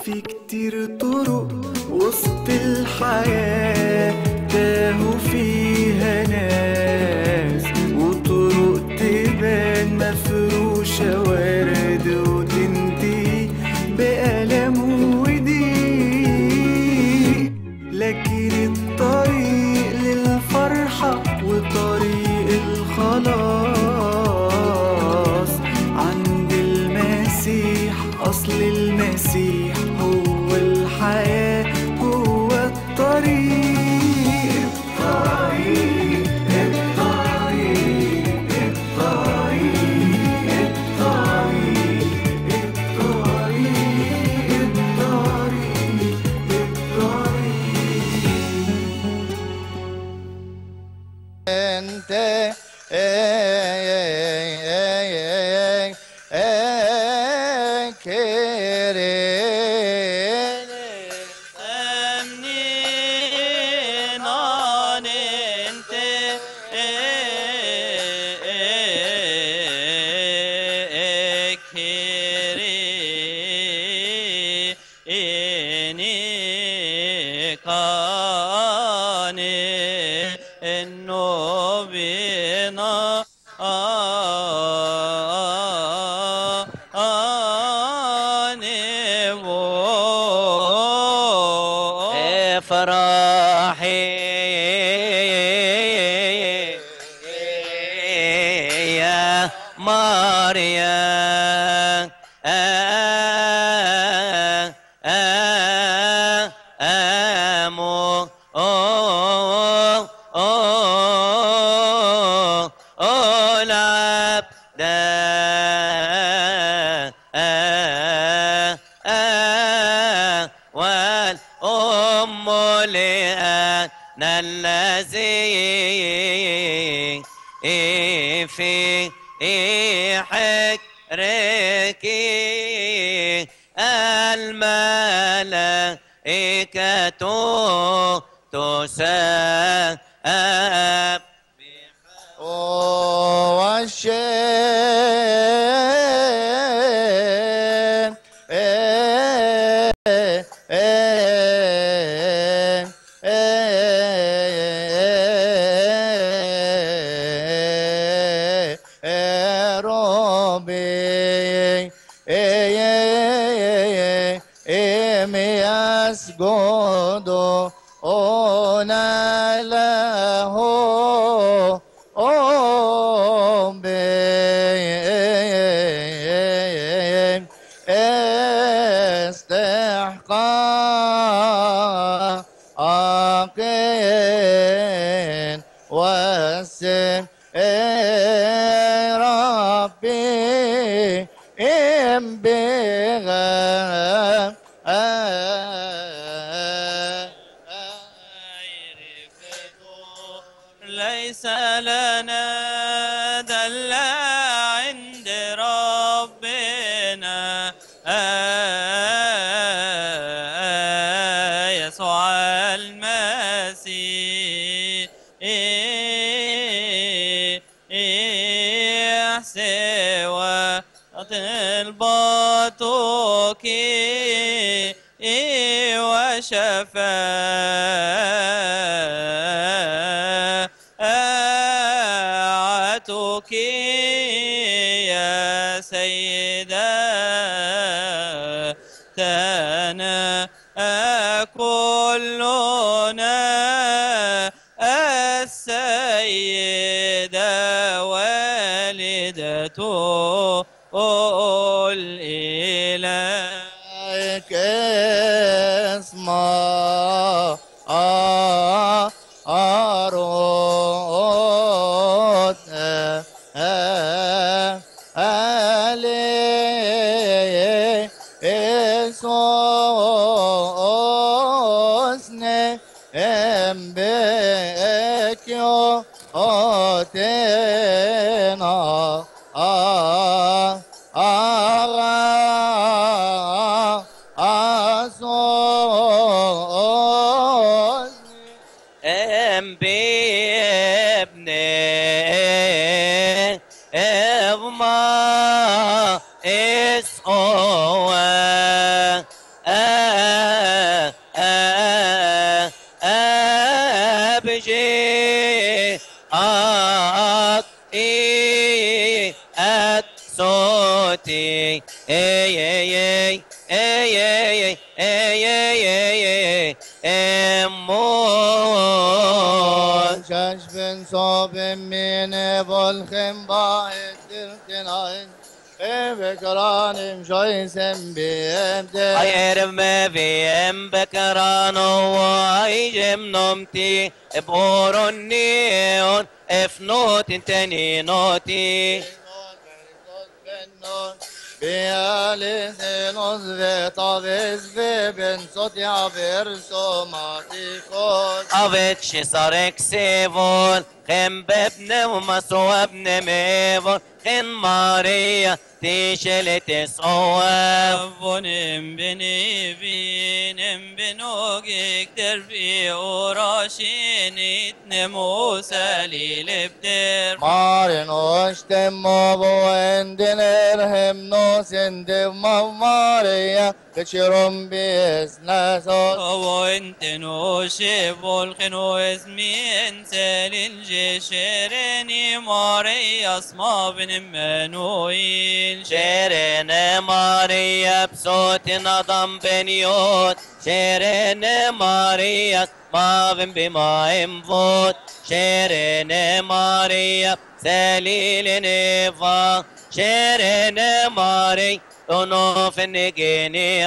في كتير طرق وسط الحياة تاهوا فيها ناس، وطرق تبان مفروشة ورد وتنتهي بألم وضيق، لكن الطريق للفرحة وطريق الخلاص عند المسيح. أصل المسيح هو الحياة، هو الطريق. الطريق الطريق الطريق الطريق انت فرحي يا مريم والأم لأنا الذي في حجرك الملائكة تسبح والشيء ربي يسجد له استحقاق والسم ربي بغير ليس لنا دلة عند ربنا يسوع المسيح سوى طلباتك وشفاعتك يا سيدتنا كلنا السيدة والدته الإله اسمع أرد علي إسوسني أمبك يو أتنا بجي إي أت صوتي إي إي إي إي إي إي أمون شاش بن صوب من بالخم بايد دلتناين بكران مشايسم بيبدأ غير ما في ام بكرانو وايجم نومتي بورونيون افنوت انتني نوتي بيالي سينوز في طابز في بن صوتي عبر سوماتي خود افيتش صارك سيفون خم بابن ومسوا ابن ميفون خن ماريا تيشلت صواب بونم بني بينم بنوجك دربي وراشين نمو سليل بدر مارن وشتم بوين دنرهم نوسن دم ماريا كشرم بيسناسوت وانت نوشب والخنو اسمي انسال الجشرني ماري اسما بن منوين شيرين ماريا بصوت نظم بنيوت شيرين ماريا ما بن بما انفوت شيرين ماريا سليل نفا شيرين ماري ونوف النجيني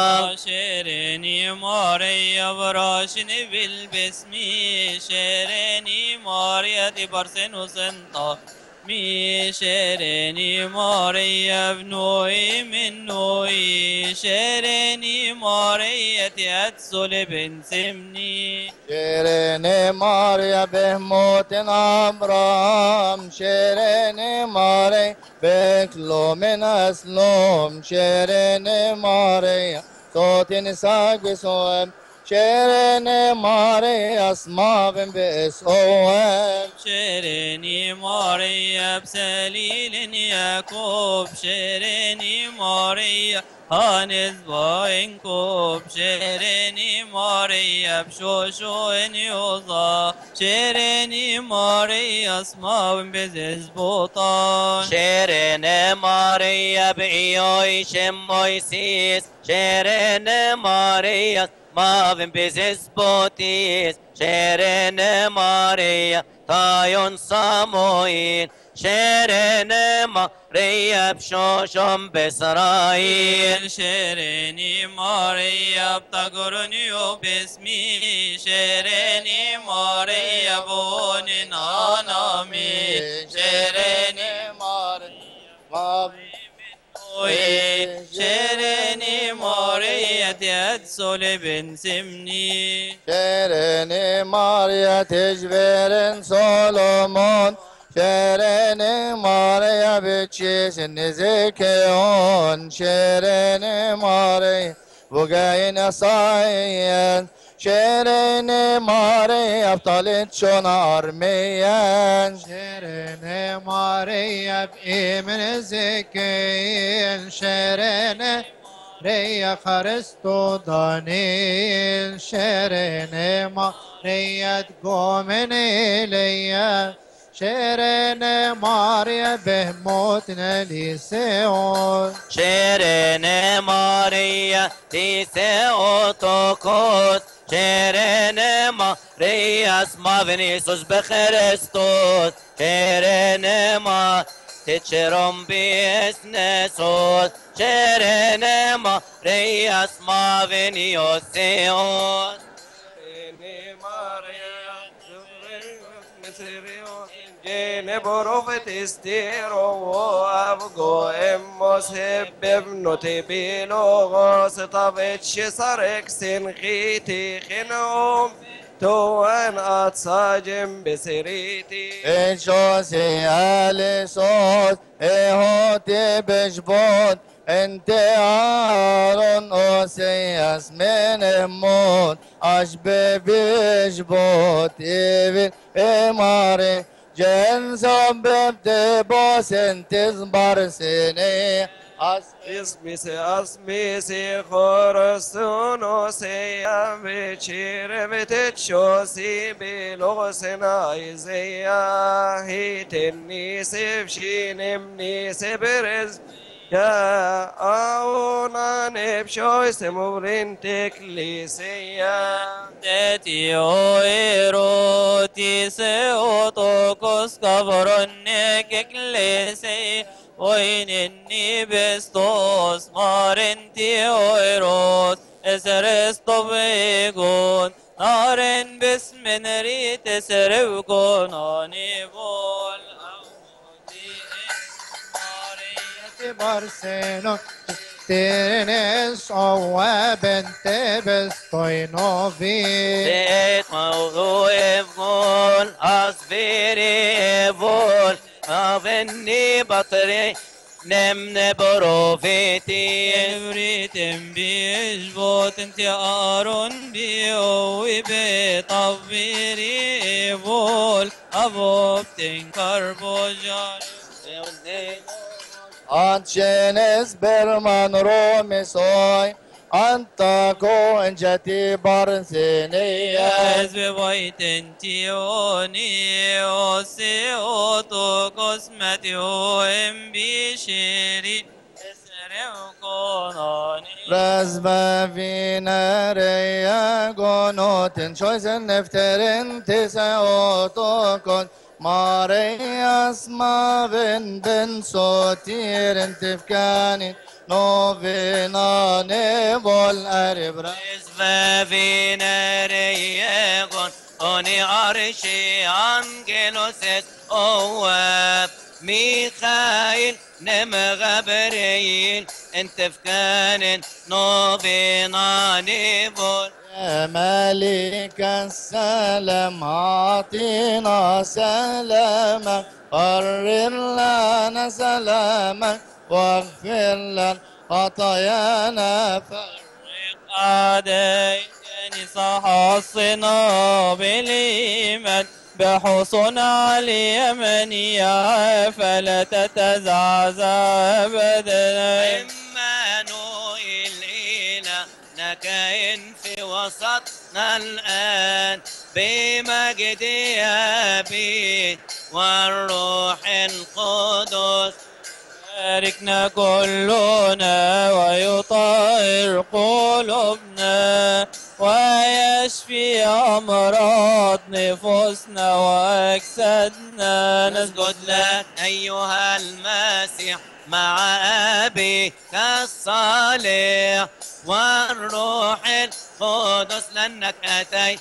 شيرني ماريا براشني بالبسمي شيرني ماريا دي برسن وسنطا مي شيرني ماريا بنوي من نوي شيرني ماريا تأتسل بن سمني شيرين ماريا بهموت أبرام شيرين ماري بكلو من أسلوم شيرين ماريا صوت نساق سوام شيرين ماريا اسما بن بسوام شيرني ماريا بسليل ياكوب شيرني ماريا هانز باينكوب شيرني ماريا بشوشو يوضا شيرني ماريا اسما بزز بوطان شيرين ماريا بإيوي شمويسيس شيرين ماريا ما بن بزز بوتيس شيرين ماريا تايون صاموين شيرين ماريا بشوشم بإسرائيل شيرني ماريا بتقرني باسمي شيرني ماريا بوني نانامي شيرني ماريا شيرني ماريا تأتسل بن سمني شيرين ماريا تجبرن سولومون شيرين ماريا بتشيس نزكيون شيرين ماريا بوغاين صايين شيرين ماريا بطلت شون أرميان شيرين ماريا بإيمن زكين شيرين ريا خرستو دانيل شيرين ماريا تقومن إليا شيرين ماريا بهموتنا لسيون شيرين ماريا تيسيو توكوس شيرين ماريا اسما فينيسوس بخريستوس شيرين ما تتشرم بيسنسوس شيرين ماريا اسما فينيوسيوس جين بروفت استيرو وابقو اموس هببنو تبيلوغوس طبتش سرك سنخيتي خنوم توان اتساجم بسريتي إنشوسي آلي صوت إيهوتي بجبوت انت عارون اوسياس من هموت اشبه بجبوت ايفن اماري جن سبب تبوس انت زبر سني اسميسي خورستونوسي بشير بتتشوسي بلغسنا ايزيا هيتني سفشين مني سبرز يا أونا نبشوي سمورين تكليسيا تاتي اويروتي سيوتوكوس كفرنك اكليسي وين اني بستوس مارنتي اويروس اسرستو بيقون نارن باسم ريت سربكون انيبول Barceno, tienes agua, vente, estoy novi. بيت موضوع يفقول أصفيري يفول أفني بطري نمن بروفيتي بريتم بيجبوت انت ارون بيوي بطبيري بول ابوب تنكر بوجار Anchenes berman Rome soy, Antaco enjati barceneia. ياز ببيت انتيوني اوسي اوتو كوسمتي ام بيشيري Rasba vinareia gonoten choisen nefteren tisa otokon. Marias maven ben sotiren tefkanin novena nevol erbra. Isvavina reyegon oni arshi angelos اواب ميخائيل نم غبريل انت في كان نوبينا نيبول يا ملك السلام أعطينا سلامك قرر لنا سلامك واغفر لنا خطايانا فرق أعدائي صحصنا بالإيمان بحصن على اليمن يا فلا تتزعزع أبدا عمانوئيل إلهنا في وسطنا الآن بمجد أبي والروح القدس باركنا كلنا ويطهر قلوبنا ويشفي أمراض نفوسنا وأجسادنا نسجد لك أيها المسيح مع أبيك الصالح والروح القدس لأنك أتيت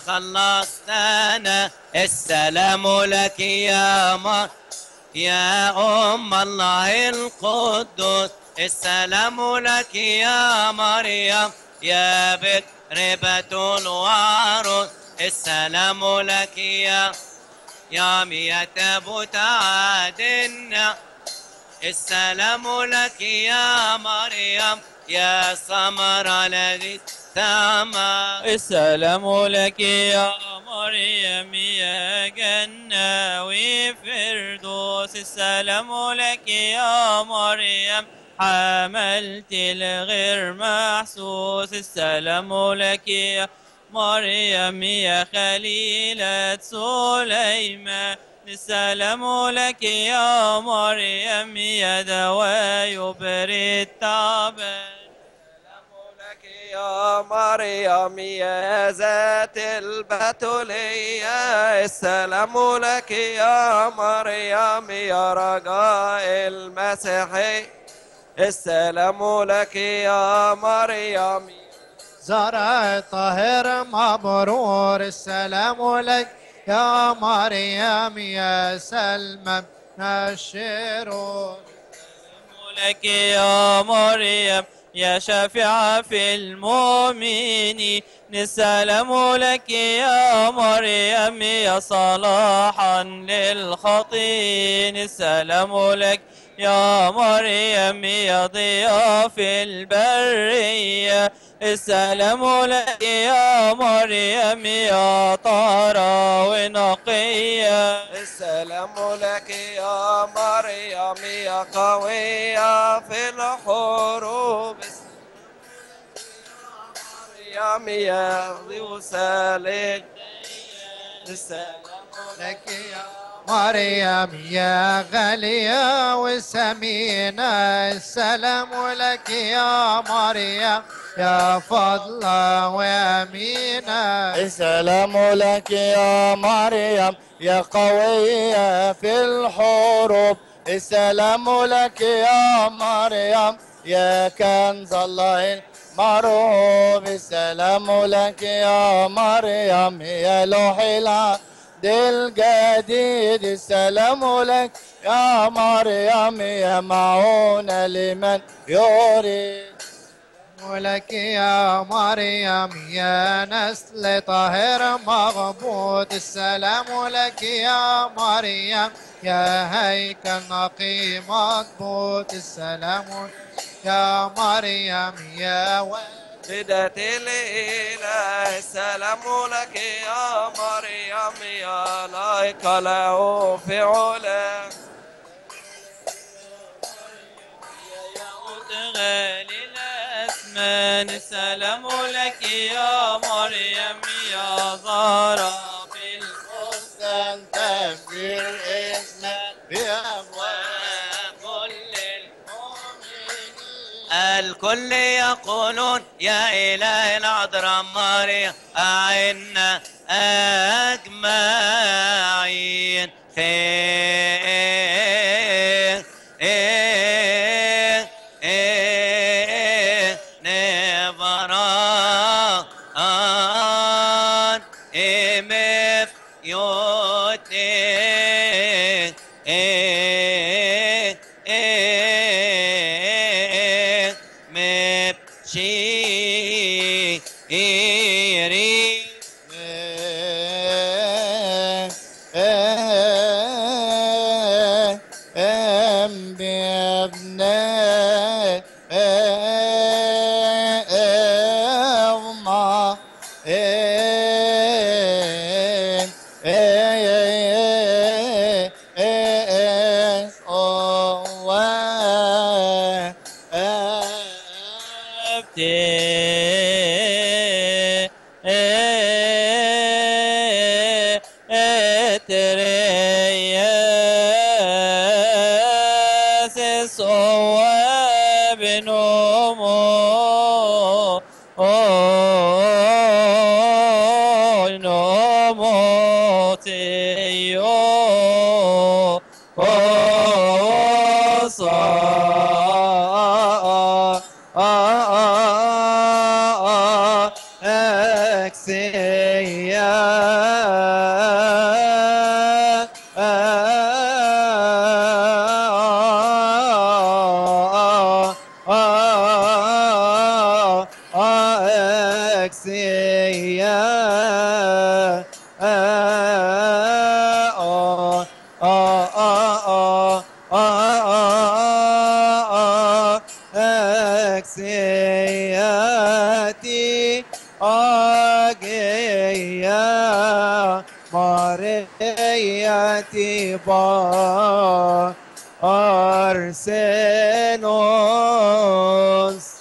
وخلصتنا السلام لك يا مر يا أم الله القدوس السلام لك يا مريم يا بكر بتول وعروس السلام لك يا مية بتعادنا السلام لك يا مريم يا سمر الذي سما السلام لك يا مريم يا جنة وفردوس السلام لك يا مريم حملت الغير محسوس السلام لك يا مريم يا خليلة سليمان السلام لك يا مريم يا دواء يبرد التعبان يا مريم يا ذات البتولية السلام لك يا مريم يا رجاء المسيحي السلام لك يا مريم زرع طاهر مبرور السلام لك يا مريم يا سلمى الشرور السلام لك يا مريم يا شفيعة في المؤمنين السلام لك يا مريم يا صلاحا للخطين السلام لك يا مريم يا ضياء في البرية السلام لك يا مريم يا طهرة ونقية السلام لك يا مريم يا قوية في الحروب مريم يا ذو سالك السلام لك يا مريم يا غالية وسمينة السلام لك يا مريم يا فضلة وأمينة السلام لك يا مريم يا قوية في الحروب السلام لك يا مريم يا كنز الله المرهوب السلام لك يا مريم يا لوح العهد الجديد السلام لك يا مريم يا معونة لمن يريد لك يا مريم يا نسل طاهر مغبوط السلام لك يا مريم يا هيكل نقي مضبوط السلام يا مريم يا بدت الإله السلام لك يا مريم يا لايق له في علا غالي الأسمان السلام لك يا مريم يا زهرة في الحسن تفجير اسمك بأبواب كل الكل يقولون يا إله العذراء مريم أعنا أجمعين خير نفران إمف يوتي مبشيري أكسياتي أجيا مرياتي أرسنوس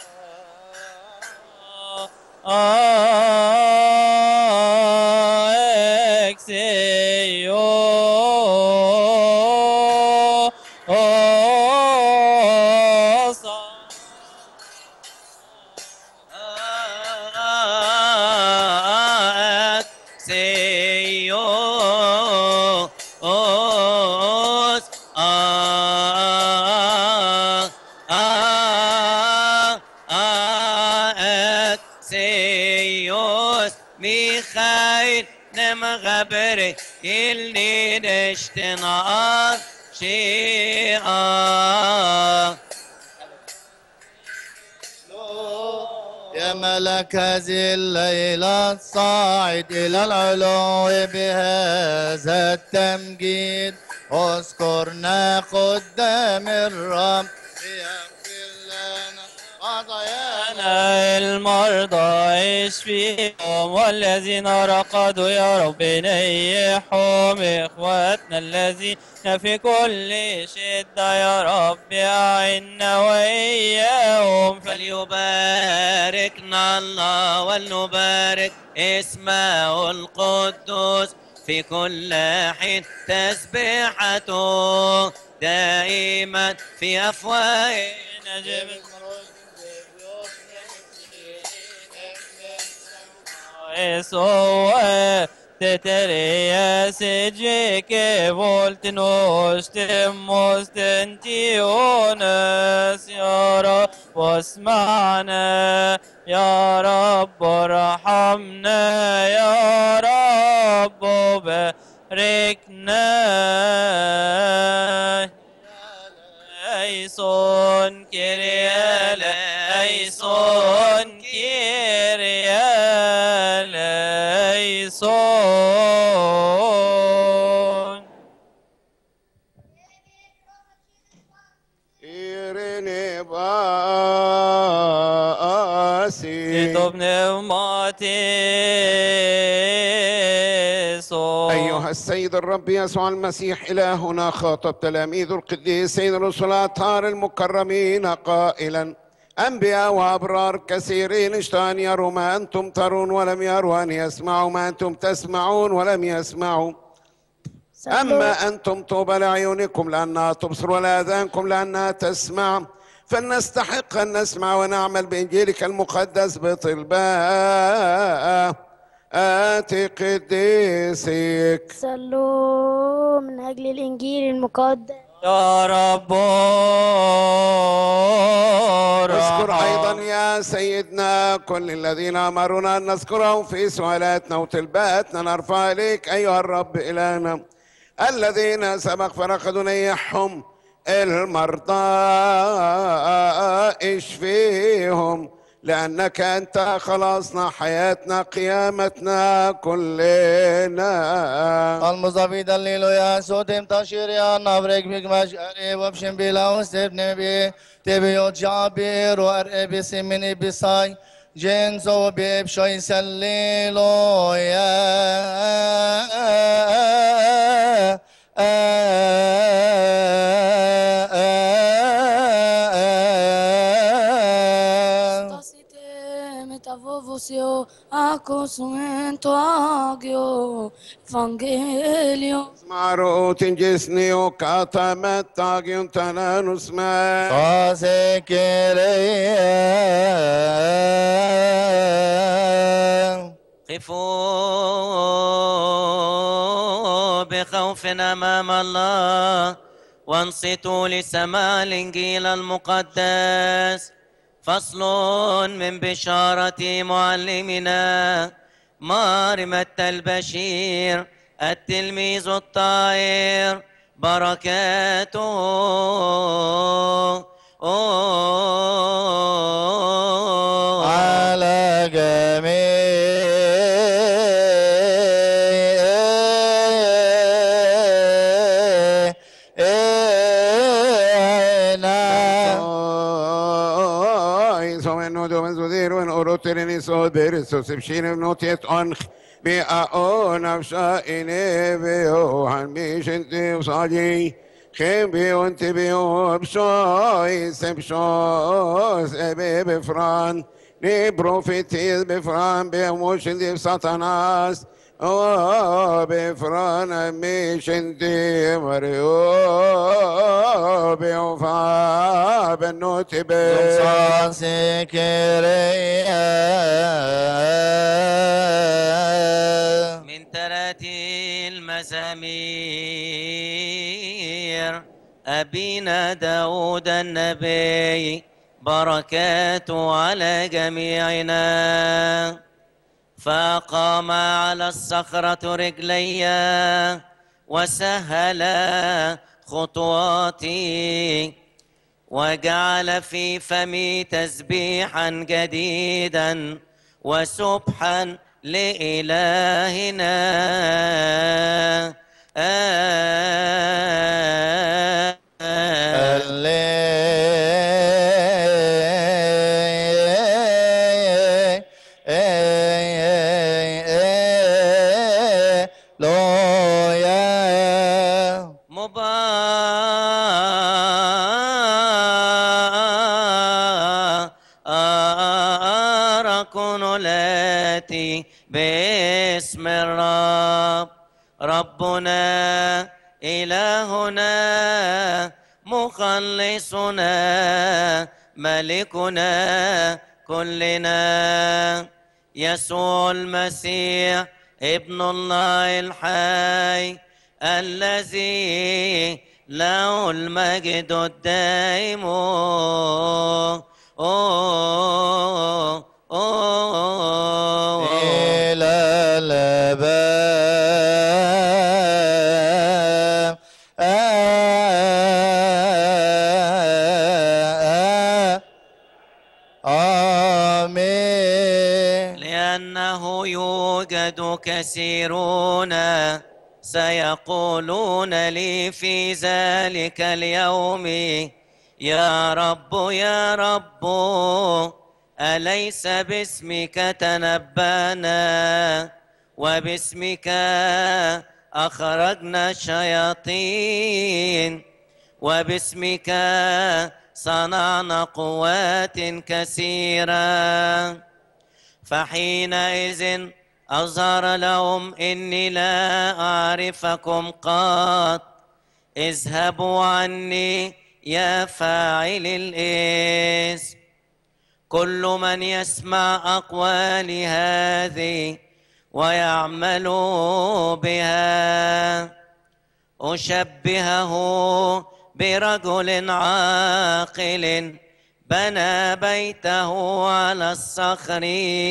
ميخائيل نمغبري اللي نشتنار شيئا يا ملك هذه الليلة الصاعد إلى العلو بهذا التمجيد اذكرنا قدام الرب ليغفر لنا خطايانا. المرضى اشفيهم، والذين رقدوا يا رب نيحهم، اخواتنا الذين في كل شدة يا رب أعنا وإياهم. فليباركنا الله ولنبارك اسمه القدوس في كل حين، تسبيحته دائما في أفواهنا. تتريا سجيك فولتنوش تموس تنتيونس يا رب واسمعنا، يا رب ارحمنا، يا رب باركنا. ايسون كريال ايسون كريال ايسون. إيريني باسي تطب نوماتي. أيها السيد الرب يسوع المسيح إلهنا خاطب تلاميذ القديسين الرسل الأطهار المكرمين قائلا: أنبياء وأبرار كثيرين اشتهوا أن يروا ما أنتم ترون ولم يروا، أن يسمعوا ما أنتم تسمعون ولم يسمعوا. أما أنتم طوبى لعيونكم لأنها تبصر ولآذانكم لأنها تسمع. فلنستحق أن نسمع ونعمل بإنجيلك المقدس بطلباء قديسك. صلوا من أجل الإنجيل المقدس. يا رب اذكر أيضا يا سيدنا كل الذين أمرونا أن نذكرهم في سؤالاتنا وطلباتنا، نرفع إليك أيها الرب إلهنا الذين سبق فرقدوا نيحهم المرضى اشفيهم، لأنك أنت خلاصنا حياتنا قيامتنا كلنا. المصطفى دليل يا سوتم تشير يا نبرك بك مشاري وبشم بلا وستبني بي تبيوت جابير وارئب سمني بساي جنسو بيبشوي سليلو يا Metavovosio a consumento agio evangelio. اسمع تنجسني وكاتمت تاجيون تنانوس ما قفوا بخوف أمام الله وانصتوا لسماع الإنجيل المقدس. فصل من بشارة معلمنا مارمة البشير التلميذ الطاهر، بركاته على Trini so there so sibshine notiet on be on of shaine be han me shente usaji khem be on te be ob shoy seb shos ebe be fran ne prophetis be fran be motion de satanas o be fran me shente mario be fa be note be من تراتيل المزامير أبينا داود النبي، بركاته على جميعنا. فقام على الصخرة رجلي وسهل خطواتي، وجعل في فمي تسبيحا جديدا وسبحا لإلهنا مبارك الآتي باسم الرب ربنا إلهنا مخلصنا ملكنا كلنا يسوع المسيح ابن الله الحي الذي له المجد الدائم إلى الأبد آمين. لأنه يوجد كثيرون سيقولون لي في ذلك اليوم يا رب يا رب أليس باسمك تنبأنا وباسمك أخرجنا الشياطين وباسمك صنعنا قوات كثيرة. فحينئذ أظهر لهم إني لا أعرفكم قط اذهبوا عني يا فاعل الإثم. كل من يسمع أقوالي هذه ويعمل بها أشبهه برجل عاقل بنى بيته على الصخر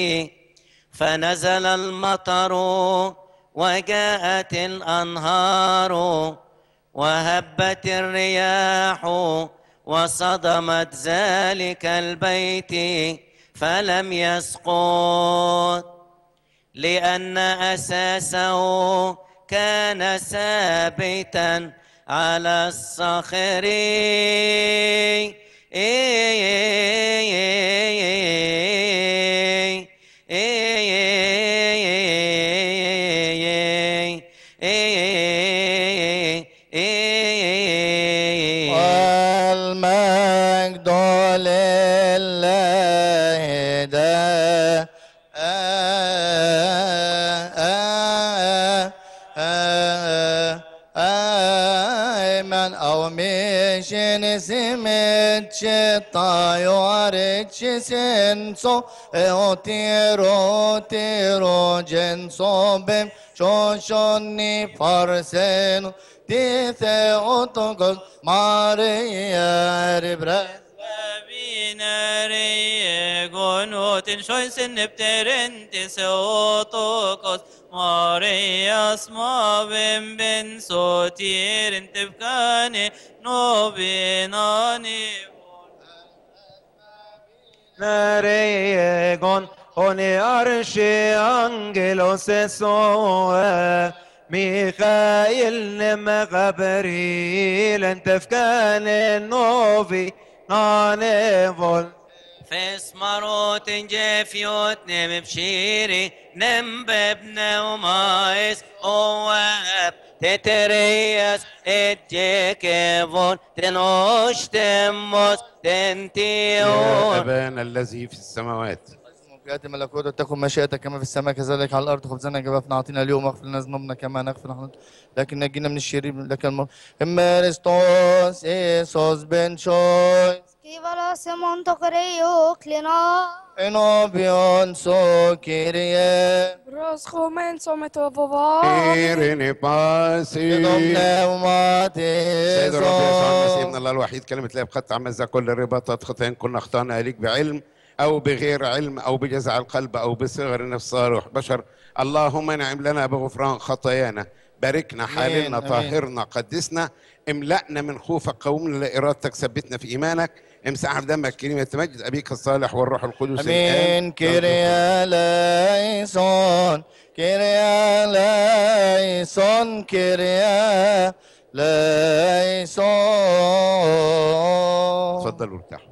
فنزل المطر وجاءت الأنهار وهبت الرياح وصدمت ذلك البيت فلم يسقط لأن أساسه كان ثابتا على الصخر. والمجد لله دائما أو مشين سمت شطايو سنسو تيرو جنسو بم شوشوني فرسنو تيثي أوتوكوس ماريا ربرا Binari gonutin shoysin nipterinti seotokos Marias mavim ben sotirin tibkani nobinani Naregon honi arshi angelos esoe ميخائيل نم غبريل انت في كان النوفي نانيفول فيس مروت جيفيوت نم بشيري نم بابن ومايس اواب تتريس اتجيكيفون تنوش تموس تنتيون يا أبانا الذي في السماوات يأتي ملكوتك تكن مشيئتك كما في السماء كذلك على الأرض. خبزنا جبافنا أعطينا اليوم واغفر لنا ذنوبنا كما نغفر نحن لكن نجينا من الشرير لك الملك. إمارستوس إيسوس بن شوي Skivala semon tokreo klina. إنوبيون سو كيريه Roscho menso metovova. إيريني باسي دومنا وماتي سيد الرب يسوع المسيح ابن الله الوحيد كلمة الآب قد تعمز كل الرباطات خطايا كنا أخطأنا إليك بعلم أو بغير علم أو بجزع القلب أو بصغر نفس صالح بشر. اللهم انعم لنا بغفران خطايانا باركنا حالنا طهرنا قدسنا املأنا من خوفك قومنا لإرادتك ثبتنا في إيمانك امسحنا بدمك كلمة تمجد أبيك الصالح والروح القدس أمين كيريا ليسون كيريا ليسون كيريا ليسون. اتفضلوا ارتاحوا.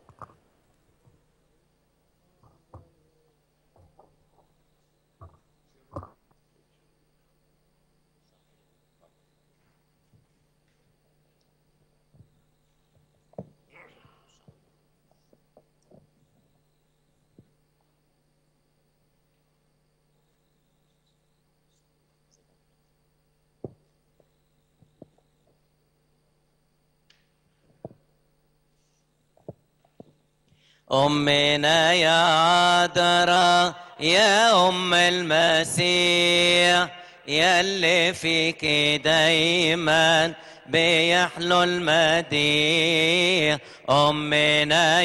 أمنا يا عذراء يا أم المسيح يلي فيك دايما بيحلو المديح. أمنا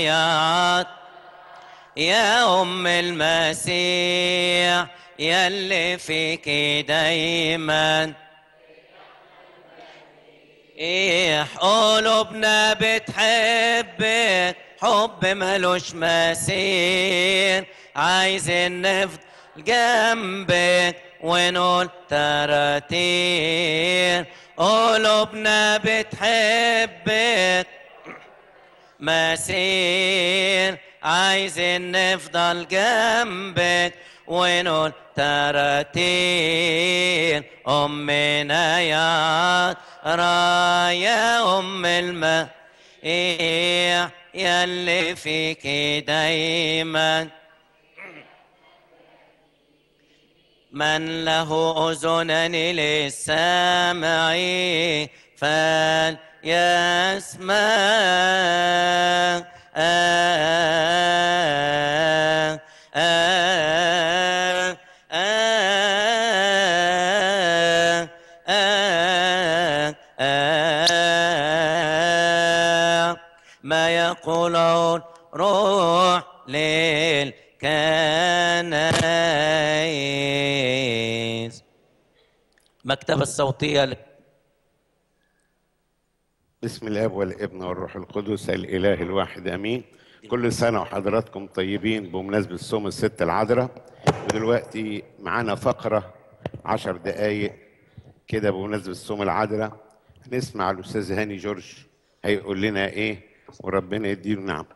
يا أم المسيح يلي فيك دايما قلوبنا بتحبك حب ملوش مسير، عايزين نفضل جنبك ونقول تراتير. قلوبنا بتحبك مسير، عايزين نفضل جنبك ونقول تراتير. أمنا يا رايا أم المسيح يلي فيك دايما من له أذنان للسمع فليسمع. ما يقولون روح للكنائس. مكتبة الصوتية. بسم الاب والابن والروح القدس الاله الواحد امين. كل سنه وحضراتكم طيبين بمناسبه صوم الست العذراء. ودلوقتي معانا فقره 10 دقائق كده بمناسبه صوم العذراء. هنسمع الاستاذ هاني جورج هيقول لنا ايه وربنا يديله نعم.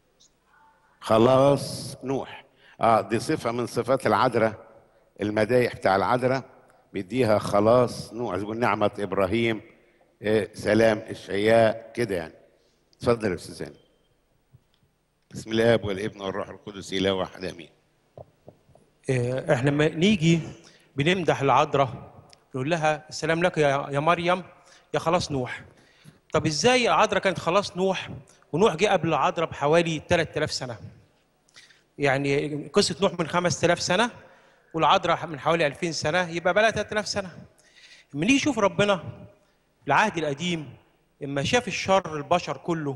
خلاص نوح دي صفه من صفات العذراء، المدايح بتاع العذراء بيديها خلاص نوح، زي نعمه ابراهيم، سلام اشعياء كده يعني. اتفضل يا استاذ هاني. بسم الله والابن والروح القدس اله واحد امين. احنا لما نيجي بنمدح العذراء نقول لها السلام لك يا مريم يا خلاص نوح. طب ازاي العذراء كانت خلاص نوح ونوح جه قبل العذراء بحوالي 3000 سنه؟ يعني قصه نوح من 5000 سنه والعذراء من حوالي 2000 سنه، يبقى بقى لها 3000 سنه. لما نيجي نشوف ربنا في العهد القديم لما شاف الشر البشر كله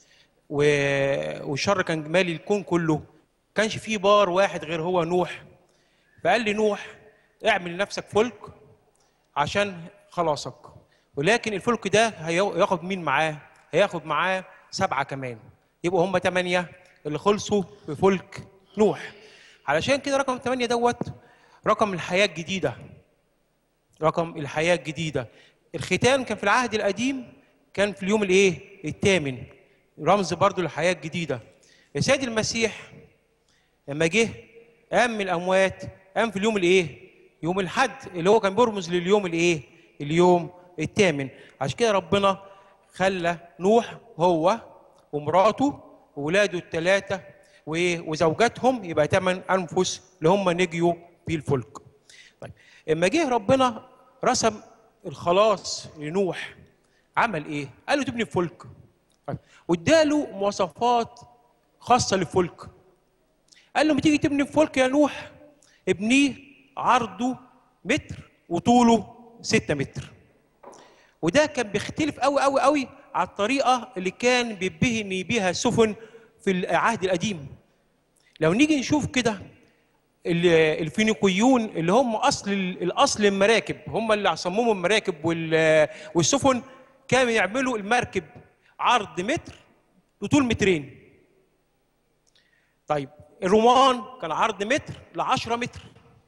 والشر كان مالي الكون كله، كانش فيه بار واحد غير هو نوح. فقال لي نوح اعمل لنفسك فلك عشان خلاصك، ولكن الفلك ده هياخد مين معاه؟ هياخد معاه 7 كمان، يبقوا هم 8 اللي خلصوا في فلك نوح. علشان كده رقم 8 دوت رقم الحياة الجديدة. رقم الحياة الجديدة. الختان كان في العهد القديم كان في اليوم الايه؟ الثامن، رمز برضو للحياة الجديدة. السيد المسيح لما جه قام من الأموات قام في اليوم الايه؟ يوم الحد اللي هو كان بيرمز لليوم الايه؟ اليوم الثامن. عشان كده ربنا خلى نوح هو ومراته وولاده ال3 وزوجاتهم يبقى 8 أنفس اللي هم نجيوا في الفلك. طيب اما جه ربنا رسم الخلاص لنوح عمل ايه؟ قال له تبني فلك. واداله مواصفات خاصه للفلك. قال له ما تيجي تبني فلك يا نوح ابنيه عرضه متر وطوله 6 متر. وده كان بيختلف قوي قوي قوي على الطريقه اللي كان بيبني بيها السفن في العهد القديم. لو نيجي نشوف كده الفينيقيون اللي هم الاصل المراكب، هم اللي صمموا المراكب والسفن، كانوا يعملوا المركب عرض متر وطول 2 متر. طيب الرومان كان عرض متر ل10 متر،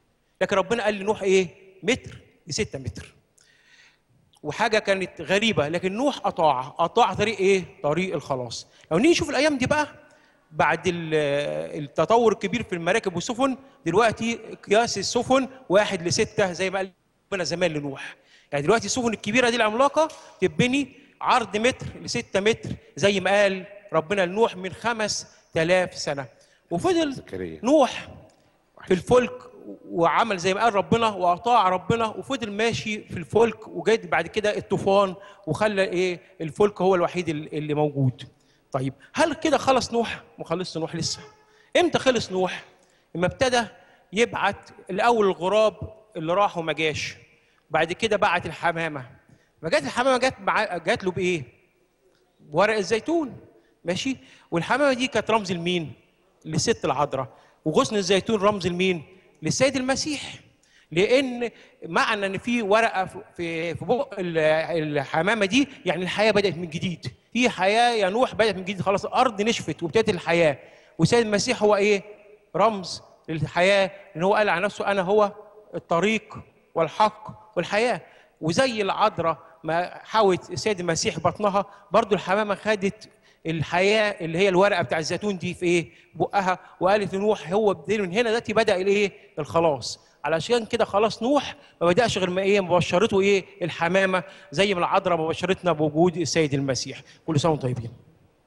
لكن ربنا قال لنوح ايه؟ متر ل6 متر. وحاجه كانت غريبه، لكن نوح اطاع طريق ايه؟ طريق الخلاص. لو نيجي نشوف الايام دي بقى بعد التطور الكبير في المراكب والسفن، دلوقتي قياس السفن 1:6 زي ما قال ربنا زمان لنوح. يعني دلوقتي السفن الكبيره دي العملاقه تبني عرض متر ل6 متر زي ما قال ربنا لنوح من 5000 سنه. وفضل نوح في الفلك وعمل زي ما قال ربنا واطاع ربنا، وفضل ماشي في الفلك، وجاي بعد كده الطوفان وخلى ايه؟ الفلك هو الوحيد اللي موجود. طيب هل كده خلص نوح؟ ما خلصش نوح لسه. امتى خلص نوح؟ لما ابتدى يبعت الاول الغراب اللي راح وما جاش، بعد كده بعت الحمامه. ما جت الحمامه جات له بايه؟ بورق الزيتون، ماشي؟ والحمامه دي كانت رمز لمين؟ للست العذراء. وغصن الزيتون رمز لمين؟ للسيد المسيح. لان معنى ان في ورقه في بق الحمامه دي يعني الحياه بدات من جديد، في حياه يا نوح بدات من جديد، خلاص الارض نشفت وابتدت الحياه. والسيد المسيح هو ايه؟ رمز للحياه، ان هو قال عن نفسه انا هو الطريق والحق والحياه. وزي العذراء ما حاولت السيد المسيح بطنها، برضو الحمامه خدت الحياه اللي هي الورقه بتاع الزيتون دي في ايه؟ بقها، وقالت لنوح هو من هنا دلوقتي بدا الايه؟ الخلاص. علشان كده خلاص نوح ما بداش غير ما ايه؟ مبشرته ايه؟ الحمامه، زي ما العذراء مبشرتنا بوجود السيد المسيح. كل سنه وانتم طيبين.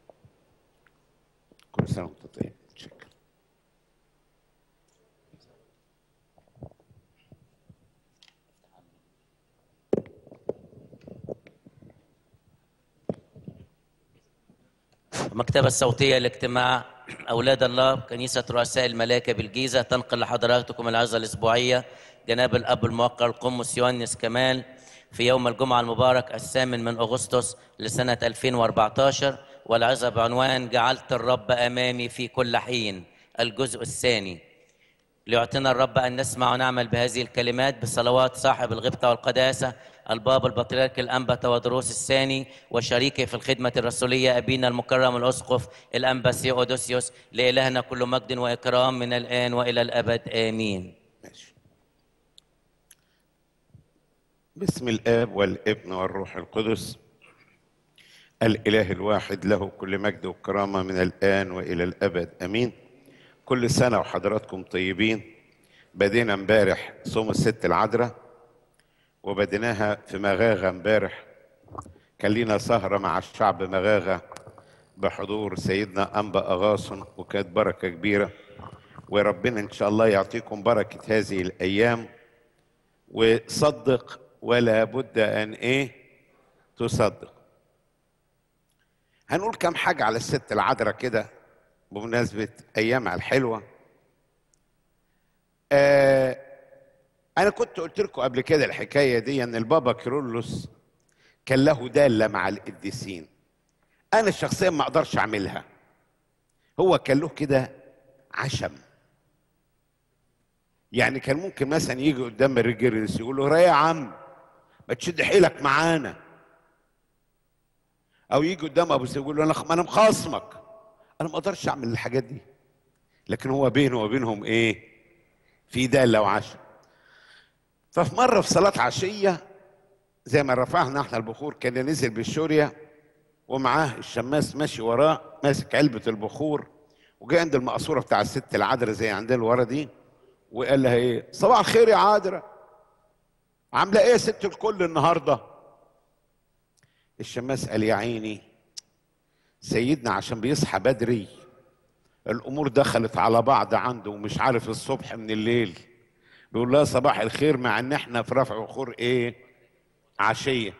كل سنه وانتم طيبين. المكتبة الصوتية لاجتماع أولاد الله كنيسة رؤساء الملائكة بالجيزة تنقل لحضراتكم العظة الأسبوعية جناب الأب الموقر القمص يونس كمال في يوم الجمعة المبارك 8 أغسطس لسنة 2014، والعظة بعنوان جعلت الرب أمامي في كل حين، الجزء الثاني. ليعطينا الرب أن نسمع ونعمل بهذه الكلمات بصلوات صاحب الغبطة والقداسة البابا البطريرك الأنبا تودروس الثاني وشريكه في الخدمة الرسولية أبينا المكرم الأسقف الأنبا سيودوسيوس، لإلهنا كل مجد وإكرام من الآن وإلى الأبد آمين. ماشي. باسم الآب والابن والروح القدس الإله الواحد له كل مجد وكرامة من الآن وإلى الأبد آمين. كل سنة وحضراتكم طيبين. بدينا امبارح صوم الست العذراء وبديناها في مغاغة امبارح. كان لينا سهرة مع الشعب مغاغة بحضور سيدنا أنبا أغاصن، وكانت بركة كبيرة، وربنا إن شاء الله يعطيكم بركة هذه الأيام. وصدق ولا بد أن إيه؟ تصدق. هنقول كم حاجة على الست العذراء كده بمناسبة أيامها الحلوة. أنا كنت قلت لكم قبل كده الحكاية دي، أن البابا كيرلس كان له دالة مع القديسين. أنا شخصيا ما أقدرش أعملها. هو كان له كده عشم، يعني كان ممكن مثلا يجي قدام الرجالس يقول له يا عم ما تشد حيلك معانا، أو يجي قدام أبو سيف يقول له أنا مخاصمك. أنا ما أقدرش أعمل الحاجات دي، لكن هو بينه وبينهم إيه؟ في دالة وعشم. ففي مرة في صلاة عشية زي ما رفعنا احنا البخور، كان نزل بالشورية ومعاه الشماس ماشي وراه ماسك علبة البخور، وجاء عند المقصورة بتاع الست العذراء زي عندنا ورا دي، وقال لها ايه؟ صباح الخير يا عذراء، عاملة ايه يا ست الكل النهاردة؟ الشماس قال يا عيني سيدنا عشان بيصحى بدري الامور دخلت على بعض عنده ومش عارف الصبح من الليل. بيقول لها صباح الخير مع ان احنا في رفع بخور ايه؟ عشيه.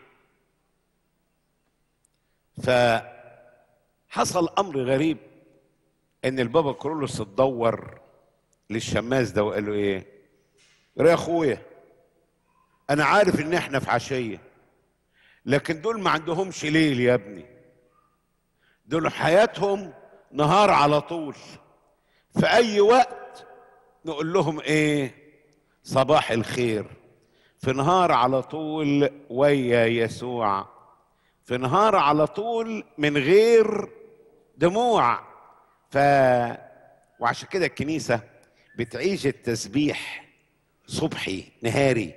فحصل امر غريب، ان البابا كيرلس اتدور للشماس ده وقال له ايه؟ يا اخويا انا عارف ان احنا في عشيه، لكن دول ما عندهمش ليل يا ابني، دول حياتهم نهار على طول، في اي وقت نقول لهم ايه؟ صباح الخير. في نهار على طول ويا يسوع، في نهار على طول من غير دموع. وعشان كده الكنيسة بتعيش التسبيح صبحي نهاري،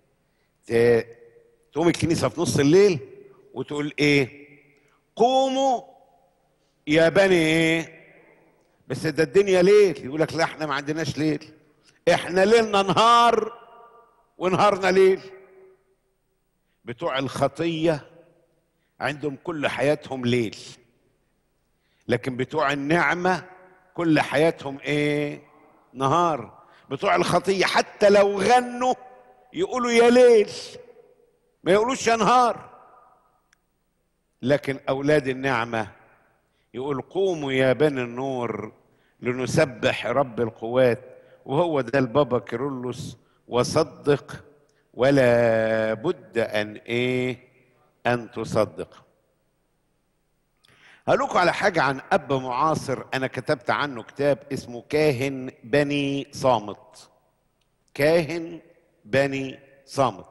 تقوم الكنيسة في نص الليل وتقول ايه؟ قوموا يا بني ايه؟ بس ده الدنيا ليل. يقول لك لا احنا ما عندناش ليل، احنا ليلنا نهار ونهارنا ليل. بتوع الخطية عندهم كل حياتهم ليل، لكن بتوع النعمة كل حياتهم ايه؟ نهار. بتوع الخطية حتى لو غنوا يقولوا يا ليل، ما يقولوش يا نهار. لكن أولاد النعمة يقول قوموا يا بني النور لنسبح رب القوات. وهو ده البابا كيرلس، وصدق ولا بد أن إيه؟ أن تصدق. هقولكم على حاجة عن أب معاصر أنا كتبت عنه كتاب اسمه كاهن بني صامت. كاهن بني صامت.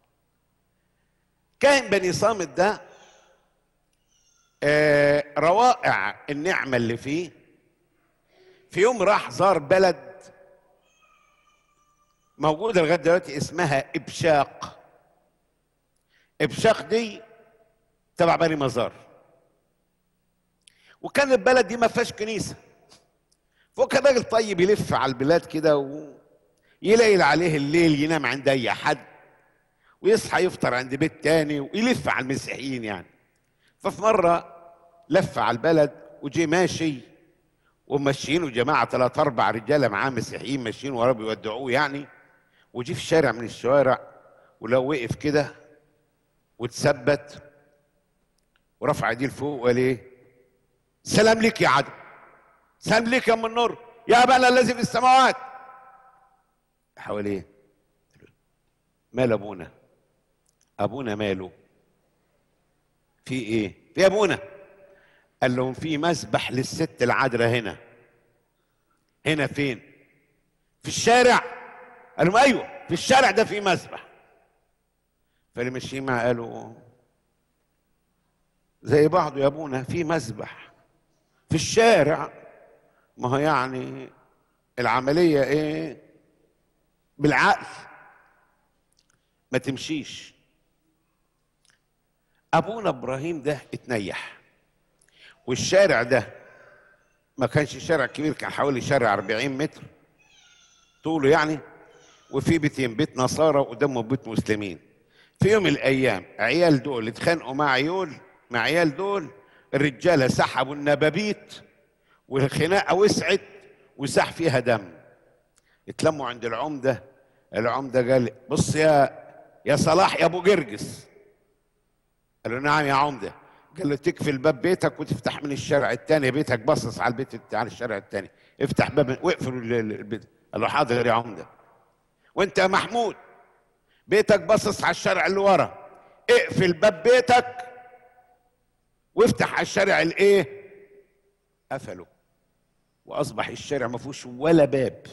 كاهن بني صامت ده روائع النعمة اللي فيه. في يوم راح زار بلد موجودة لغاية دلوقتي اسمها إبشاق. إبشاق دي تبع بني مزار، وكان البلد دي ما فيهاش كنيسة. فكان راجل طيب يلف على البلاد كده ويليل عليه الليل، ينام عند أي حد ويصحى يفطر عند بيت تاني ويلف على المسيحيين يعني. ففي مرة لف على البلد وجي ماشي، وماشيينه جماعة 3 4 رجالة معاه مسيحيين ماشيين وراه بيودعوه يعني. وجي في شارع من الشوارع، ولو وقف كده وتثبت ورفع ايديه لفوق وقال ايه؟ سلام ليك يا عدو، سلام ليك يا ام النور، يا ابانا الذي في السماوات. حواليه مال ابونا؟ ابونا ماله؟ في ايه؟ في ابونا؟ قال لهم في مسبح للست العذراء هنا. هنا فين؟ في الشارع؟ قال لهم ايوه في الشارع ده في مسبح. فاللي ماشيين معاه قالوا زي بعضه يا ابونا، في مسبح في الشارع. ما هو يعني العمليه ايه؟ بالعقل ما تمشيش. ابونا ابراهيم ده اتنيح، والشارع ده ما كانش شارع كبير، كان حوالي شارع 40 متر طوله يعني، وفي بيتين، بيت نصارى وقدامه بيت مسلمين. في يوم من الايام عيال دول اتخانقوا مع عيال دول. الرجاله سحبوا النبابيت والخناقه وسعت وساح فيها دم. اتلموا عند العمده. العمده قال بص يا صلاح يا ابو جرجس. قال له نعم يا عمده. قال له تقفل باب بيتك وتفتح من الشارع الثاني، بيتك باصص على البيت على الشارع الثاني، افتح باب واقفل البيت. قال له حاضر يا عمده. وانت يا محمود بيتك باصص على الشارع اللي ورا، اقفل باب بيتك وافتح على الشارع الايه؟ قفله، واصبح الشارع ما فيهوش ولا باب.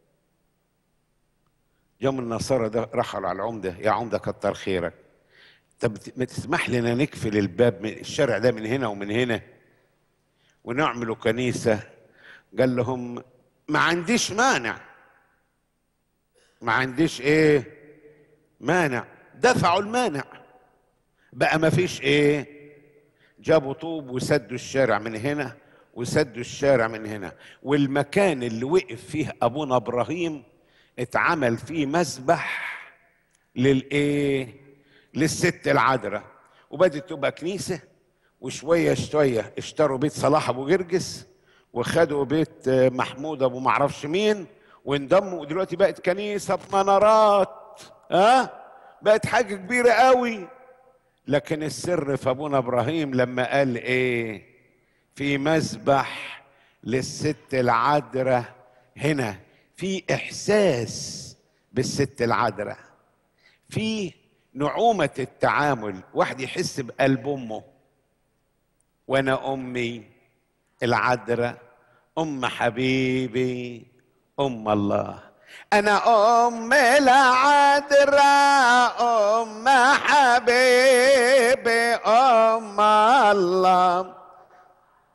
يوم النصارى ده رحلوا على العمده، يا عمده كتر خيرك، طب ما تسمح لنا نقفل الباب من الشارع ده من هنا ومن هنا ونعملوا كنيسه؟ قال لهم ما عنديش مانع. ما عنديش ايه؟ مانع. دفعوا المانع، بقى ما فيش ايه؟ جابوا طوب وسدوا الشارع من هنا وسدوا الشارع من هنا. والمكان اللي وقف فيه ابونا ابراهيم اتعمل فيه مسبح للايه؟ للست العذراء. وبدت تبقى كنيسه، وشويه شويه اشتروا بيت صلاح ابو جرجس وخدوا بيت محمود ابو معرفش مين وانضموا، ودلوقتي بقت كنيسه بمنارات. بقت حاجه كبيره قوي. لكن السر في ابونا ابراهيم لما قال ايه؟ في مسبح للست العذراء هنا. في احساس بالست العذراء، في نعومه التعامل، واحد يحس بقلب امه. وانا امي العذراء ام حبيبي ام الله. انا ام العذراء ام حبيبي ام الله،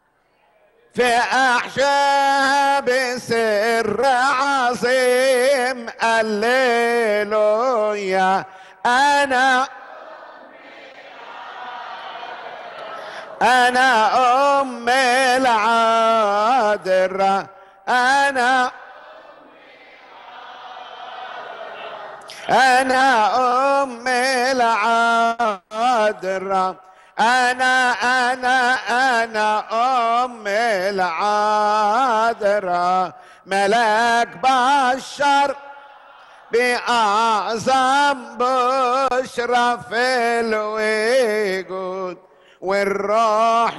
في احشاب سر عظيم نرنم هللويا. أنا أم العذراء، أنا أم العذراء، أنا أم العذراء. ملاك بشر بأعظم بشرى في الوجود، والروح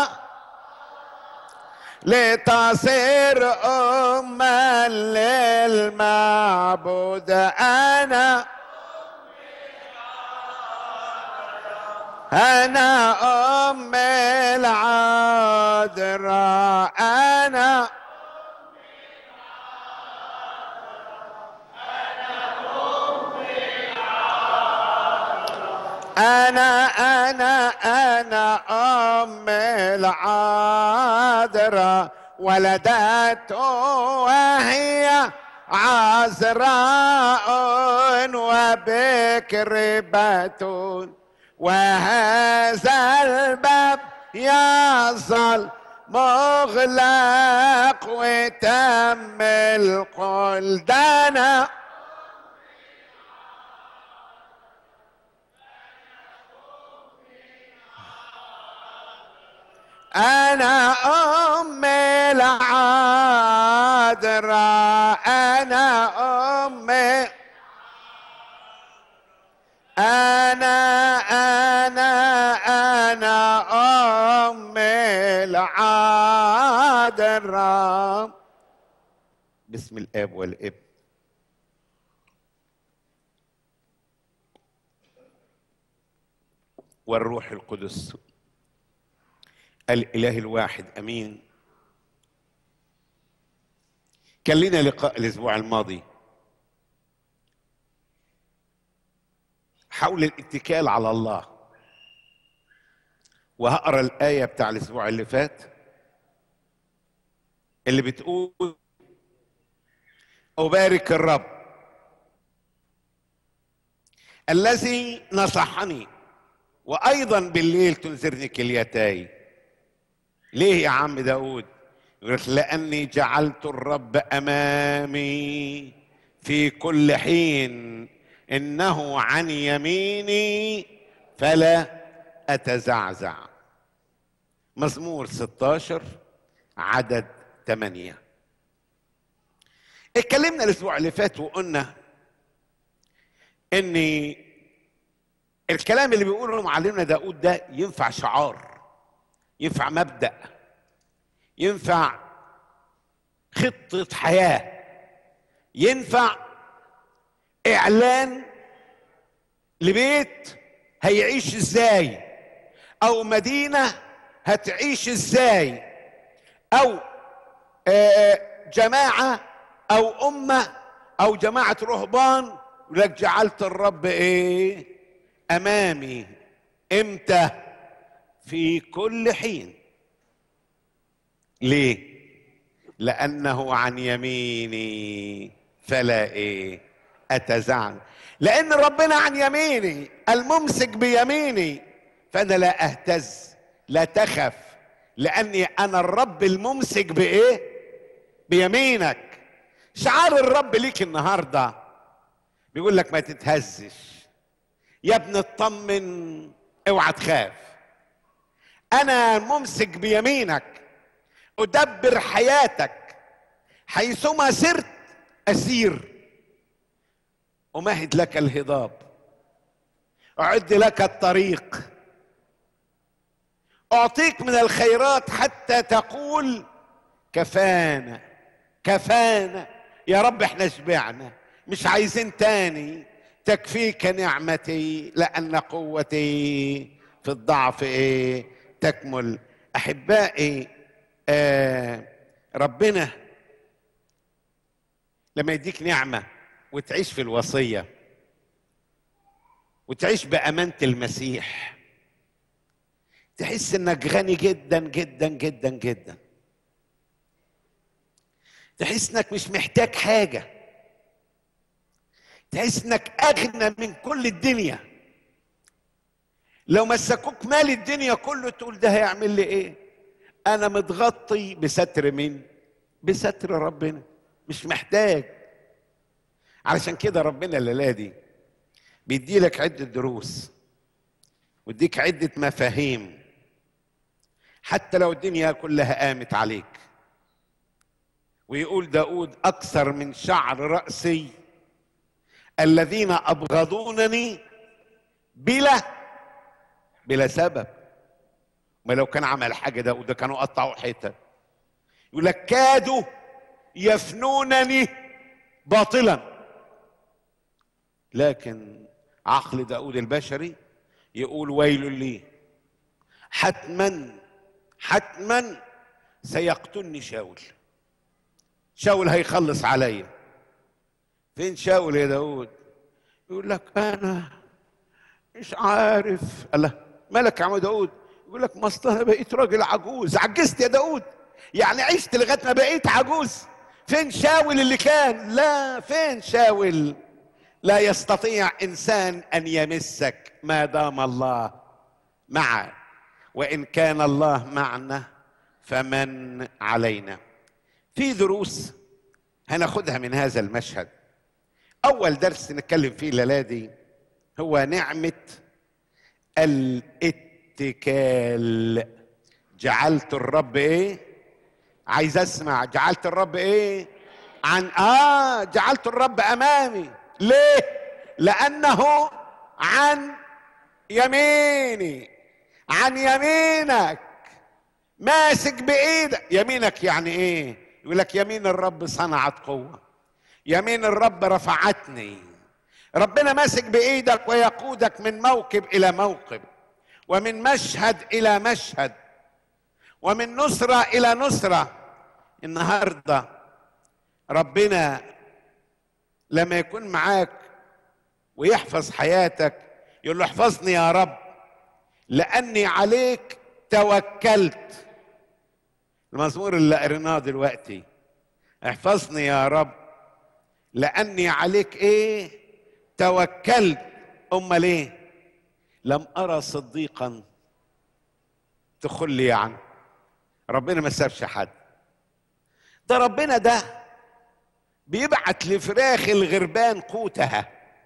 لتصير أما للمعبود. أنا أم العذراء، أنا أم العذراء. ولدت وهي عذراء وبكر بتول، وهذا الباب يظل مغلق وتم القول. دنا أنا أم العذراء، أنا أم أم العذراء. باسم الآب والابن والروح القدس الإله الواحد، أمين. كان لنا لقاء الأسبوع الماضي حول الاتكال على الله، وهقرا الآية بتاع الأسبوع اللي فات اللي بتقول: أبارك الرب الذي نصحني وأيضا بالليل تنذرني كليتاي. ليه يا عم داود؟ يقول: لأني جعلت الرب أمامي في كل حين، إنه عن يميني فلا أتزعزع. مزمور 16 عدد 8. اتكلمنا الأسبوع اللي فات وقلنا إن الكلام اللي بيقوله معلمنا داود ده ينفع شعار، ينفع مبدأ، ينفع خطة حياة، ينفع إعلان لبيت هيعيش إزاي، أو مدينة هتعيش إزاي، أو جماعة أو أمة أو جماعة رهبان. ولك جعلت الرب إيه؟ أمامي. إمتى؟ في كل حين. ليه؟ لأنه عن يميني فلا إيه؟ أتزعزع. لأن ربنا عن يميني، الممسك بيميني، فأنا لا أهتز، لا تخف، لأني أنا الرب الممسك بإيه؟ بيمينك. شعار الرب ليك النهارده بيقول لك ما تتهزش يا ابن، اطمن، اوعى تخاف. أنا ممسك بيمينك، أدبر حياتك، حيثما سرت أسير، أمهد لك الهضاب، أعد لك الطريق، أعطيك من الخيرات حتى تقول كفانا كفانا يا رب، احنا شبعنا، مش عايزين تاني. تكفيك نعمتي لأن قوتي في الضعف ايه؟ تكمل. أحبائي، ربنا لما يديك نعمة وتعيش في الوصية وتعيش بأمانة المسيح، تحس انك غني جدا جدا جدا جدا، تحس انك مش محتاج حاجة، تحس انك اغنى من كل الدنيا. لو مسكوك مال الدنيا كله تقول ده هيعمل لي ايه؟ انا متغطي بستر مين؟ بستر ربنا، مش محتاج. علشان كده ربنا الليله دي بيدي لك عده دروس ويديك عده مفاهيم، حتى لو الدنيا كلها قامت عليك. ويقول داود: اكثر من شعر رأسي الذين ابغضونني بلا سبب. ما لو كان عمل حاجه داود ده كانوا قطعوا حته. يقول لك: كادوا يفنونني باطلا. لكن عقل داود البشري يقول: ويل لي، حتما سيقتلني شاول هيخلص عليا. فين شاول يا داود؟ يقول لك: انا مش عارف. الله، مالك يا عم داود؟ يقول لك: ما اصل انا بقيت راجل عجوز. عجزت يا داود؟ يعني عشت لغايه ما بقيت عجوز؟ فين شاول اللي كان؟ لا، فين شاول؟ لا يستطيع انسان ان يمسك ما دام الله معه، وان كان الله معنا فمن علينا. في دروس هناخدها من هذا المشهد. اول درس نتكلم فيه الليله دي هو نعمه الاتكال. جعلت الرب ايه؟ عايز اسمع. جعلت الرب ايه؟ جعلت الرب امامي. ليه؟ لانه عن يميني، عن يمينك، ماسك بايدك. يمينك يعني ايه؟ يقول لك: يمين الرب صنعت قوه، يمين الرب رفعتني. ربنا ماسك بايدك ويقودك من موكب الى موكب، ومن مشهد الى مشهد، ومن نصره الى نصره. النهارده ربنا لما يكون معاك ويحفظ حياتك يقول له: احفظني يا رب لاني عليك توكلت. المزمور اللي قريناه دلوقتي: احفظني يا رب لاني عليك ايه؟ توكلت. امال ايه؟ لم ارى صديقا تخلي عنه. ربنا ما سابش حد. ده ربنا ده بيبعت لفراخ الغربان قوتها.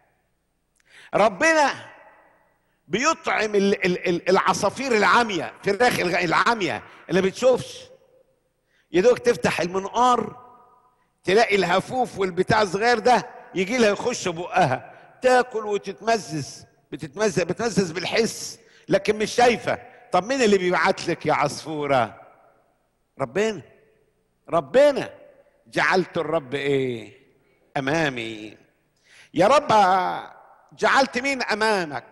ربنا بيطعم العصافير العاميه، فراخ العاميه اللي بتشوفش. يدوك تفتح المنقار تلاقي الهفوف والبتاع الصغير ده يجي لها يخش بقها تاكل وتتمزز، بتمزز بالحس لكن مش شايفه. طب مين اللي بيبعت لك يا عصفوره؟ ربنا. جعلت الرب ايه؟ امامي. يا رب جعلت مين امامك؟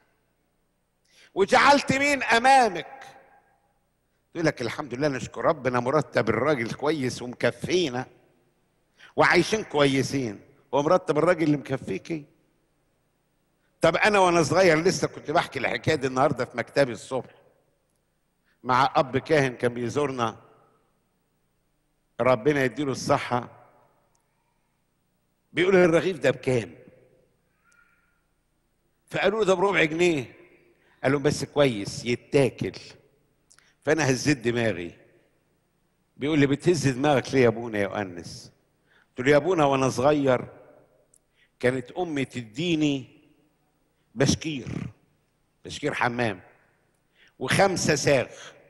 وجعلت مين امامك؟ يقول لك: الحمد لله نشكر ربنا مرتب الراجل كويس ومكفينا وعايشين كويسين. هو مرتب الراجل اللي مكفيكي؟ طب انا وانا صغير لسه كنت بحكي الحكايه دي النهارده في مكتبي الصبح مع اب كاهن كان بيزورنا، ربنا يديله الصحه. بيقول: الرغيف ده بكام؟ فقالوا له: ده ب4 جنيه. قال لهم: بس كويس يتاكل. فانا هزيت دماغي. بيقول لي: بتهز دماغك ليه يا ابونا يا يؤنس؟ قلت له: يا ابونا وانا صغير كانت امي تديني بشكير حمام و5 ساغ،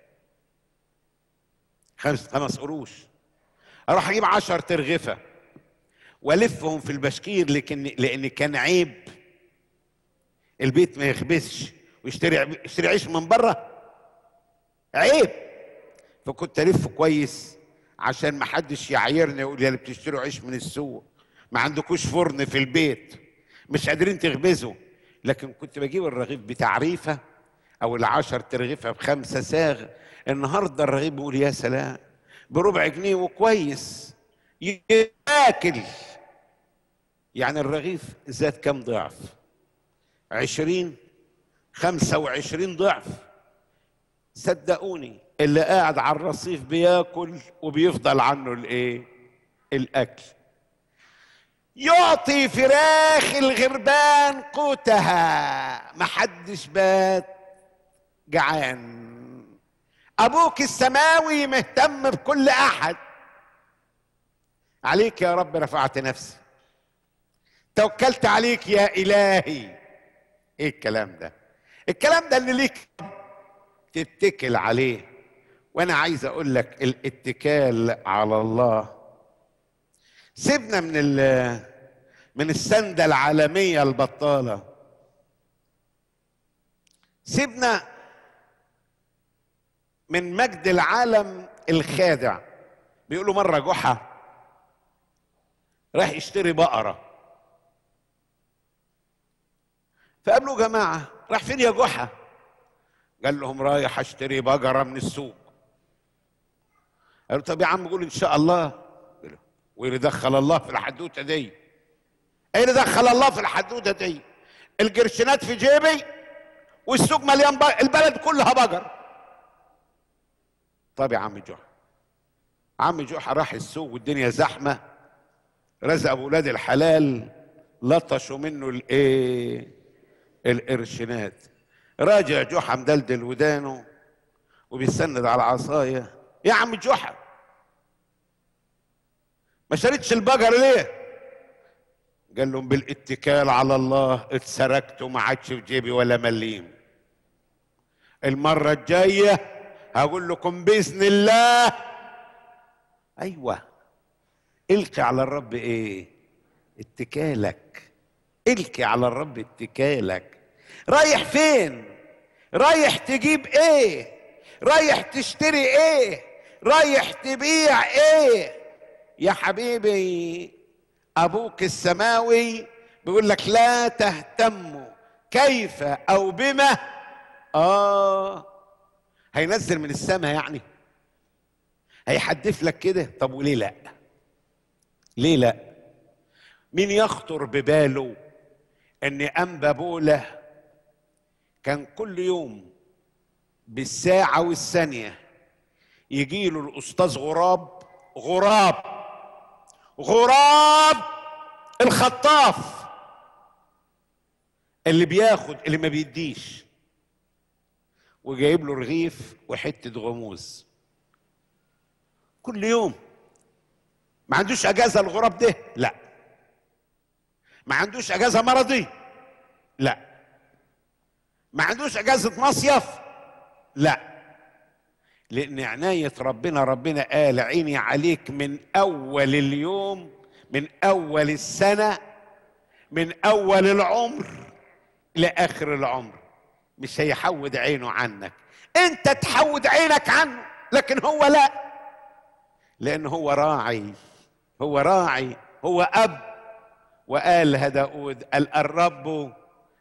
5 قروش. اروح اجيب 10 ترغفه والفهم في البشكير، لان كان عيب البيت ما يخبزش ويشتري عيش من بره، عيب. فكنت الف كويس عشان ما حدش يعايرني يقول: يا اللي بتشتروا عيش من السوق ما عندكوش فرن في البيت مش قادرين تخبزوا. لكن كنت بجيب الرغيف بتعريفه او ال10 ترغيفه ب5 ساغ. النهارده الرغيف بيقول: يا سلام، ب4 جنيه وكويس ياكل. يعني الرغيف زاد كم ضعف؟ 20 25 ضعف. صدقوني اللي قاعد على الرصيف بياكل وبيفضل عنه الايه؟ الاكل. يعطي فراخ الغربان قوتها، محدش بات جعان. ابوك السماوي مهتم بكل احد. عليك يا رب رفعت نفسي، توكلت عليك يا الهي. ايه الكلام ده؟ الكلام ده اللي ليك تتكل عليه. وانا عايز اقول لك الاتكال على الله. سيبنا من السندة العالمية البطالة، سيبنا من مجد العالم الخادع. بيقولوا مرة جحا راح يشتري بقرة، فقابلوا جماعة، راح فين يا جحا؟ قال لهم رايح اشتري بقرة من السوق. قالوا طب يا عم قول ان شاء الله. وايه اللي دخل الله في الحدوته دي؟ ايه اللي دخل الله في الحدوته دي؟ القرشينات في جيبي والسوق مليان البلد كلها بقر. طب يا عم جحا، عم جحا راح السوق والدنيا زحمه، رزق اولاد الحلال لطشوا منه القرشينات. راجع جحا مدلدل ودانه وبيسند على عصايه. يا عم جحا ما شريتش البقر ليه؟ قال لهم بالاتكال على الله اتسرقت وما عادش في جيبي ولا مليم. المره الجايه هقول لكم باذن الله. ايوه، القي على الرب اتكالك. القي على الرب اتكالك. رايح فين؟ رايح تجيب ايه؟ رايح تشتري ايه؟ رايح تبيع ايه؟ يا حبيبي ابوك السماوي بيقول لك لا تهتموا كيف او بما. هينزل من السماء يعني؟ هيحدف لك كده؟ طب وليه لا؟ ليه لا؟ مين يخطر بباله ان انبا بوله كان كل يوم بالساعة والثانية يجيله الأستاذ غراب الخطاف اللي بياخد اللي ما بيديش، وجايب له رغيف وحتة غموس كل يوم. ما عندوش أجازة الغراب ده؟ لا. ما عندوش أجازة مرضي؟ لا. ما عندوش أجازة مصيف؟ لا. لأن عناية ربنا قال عيني عليك من أول اليوم، من أول السنة، من أول العمر لآخر العمر. مش هيحود عينه عنك، أنت تحود عينك عنه، لكن هو لا. لأن هو راعي، هو أب. وقالها داود، قال الرب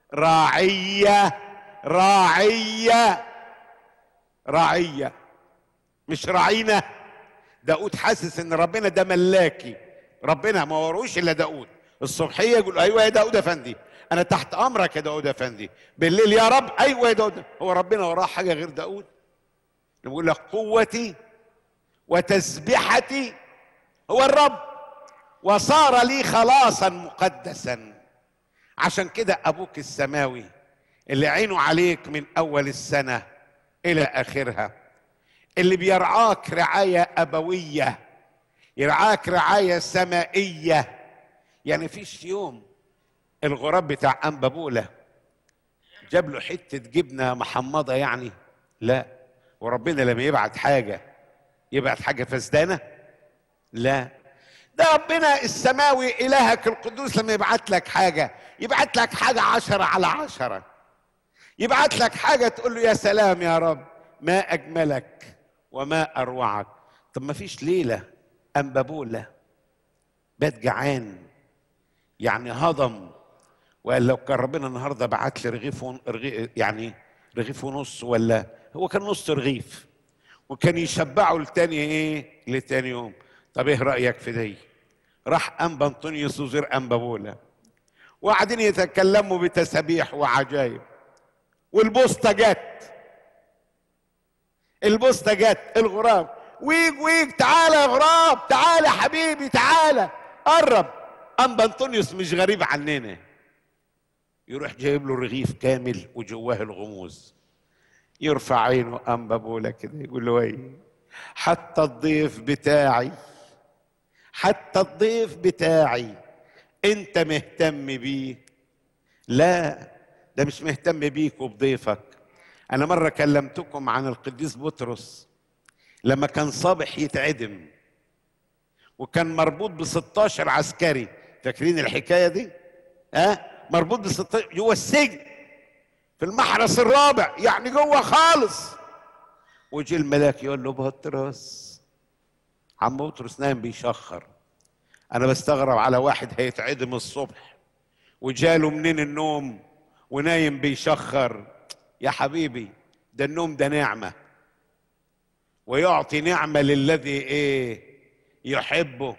راعية مش راعينا. داود حاسس ان ربنا ده ملاكي، ربنا ما وروش الا داود. الصبحيه يقول ايوه يا داود افندي، انا تحت امرك يا داود افندي. بالليل يا رب ايوه يا داود. هو ربنا وراه حاجه غير داود؟ يقول لك قوتي وتسبحتي هو الرب وصار لي خلاصا مقدسا. عشان كده ابوك السماوي اللي عينه عليك من اول السنه الى اخرها، اللي بيرعاك رعايه ابويه، يرعاك رعايه سمائيه. يعني فيش يوم الغراب بتاع انبا بوله جاب له حته جبنه محمضه يعني؟ لا. وربنا لما يبعت حاجه فسدانه؟ لا. ده ربنا السماوي الهك القدوس لما يبعت لك حاجه، يبعت لك حاجه 10/10. يبعت لك حاجه تقول له يا سلام يا رب، ما اجملك وما اروعك. طب ما فيش ليله انبا بوله بات جعان يعني هضم، وقال لو كان ربنا النهارده بعت لي رغيف ونص، ولا هو كان نص رغيف، وكان يشبعه لتاني يوم. طب ايه رايك في دي؟ راح انبا انطونيوس وزير انبا بوله وقاعدين يتكلموا بتسابيح وعجائب، والبوسطه جت الغراب، ويج تعالى يا غراب، تعالى حبيبي، تعالى أنبا أنطونيوس مش غريب عننا، يروح جايب له رغيف كامل وجواه الغموس، يرفع عينه أنبا بولا كده يقول له ايه، حتى الضيف بتاعي، حتى الضيف بتاعي انت مهتم بيه؟ لا، ده مش مهتم بيك وبضيفك. انا مرة كلمتكم عن القديس بطرس لما كان صابح يتعدم وكان مربوط ب16 عسكري، فاكرين الحكاية دي؟ مربوط ب16 جوه السجن في المحرس الرابع، يعني جوه خالص. وجي الملاك يقول له بطرس، عم بطرس نايم بيشخر. انا بستغرب على واحد هيتعدم الصبح وجاله منين النوم ونايم بيشخر. يا حبيبي ده النوم ده نعمة، ويعطي نعمة للذي يحبه.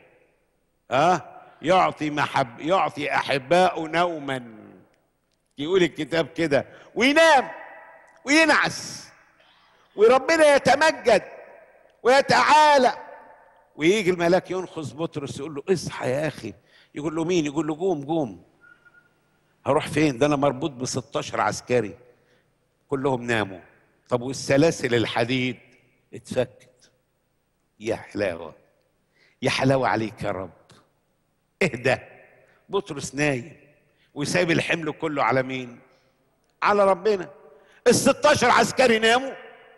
يعطي أحباء نوما، يقول الكتاب كده، وينام وينعس وربنا يتمجد ويتعالى. ويجي الملاك ينخذ بطرس يقول له اصحى يا اخي. يقول له مين؟ يقول له قوم. هروح فين؟ ده انا مربوط ب16 عسكري كلهم ناموا. طب والسلاسل الحديد اتفكت. يا حلاوه، يا حلاوه عليك يا رب. اهدى. بطرس نايم وسايب الحمل كله على مين؟ على ربنا. ال16 عسكري ناموا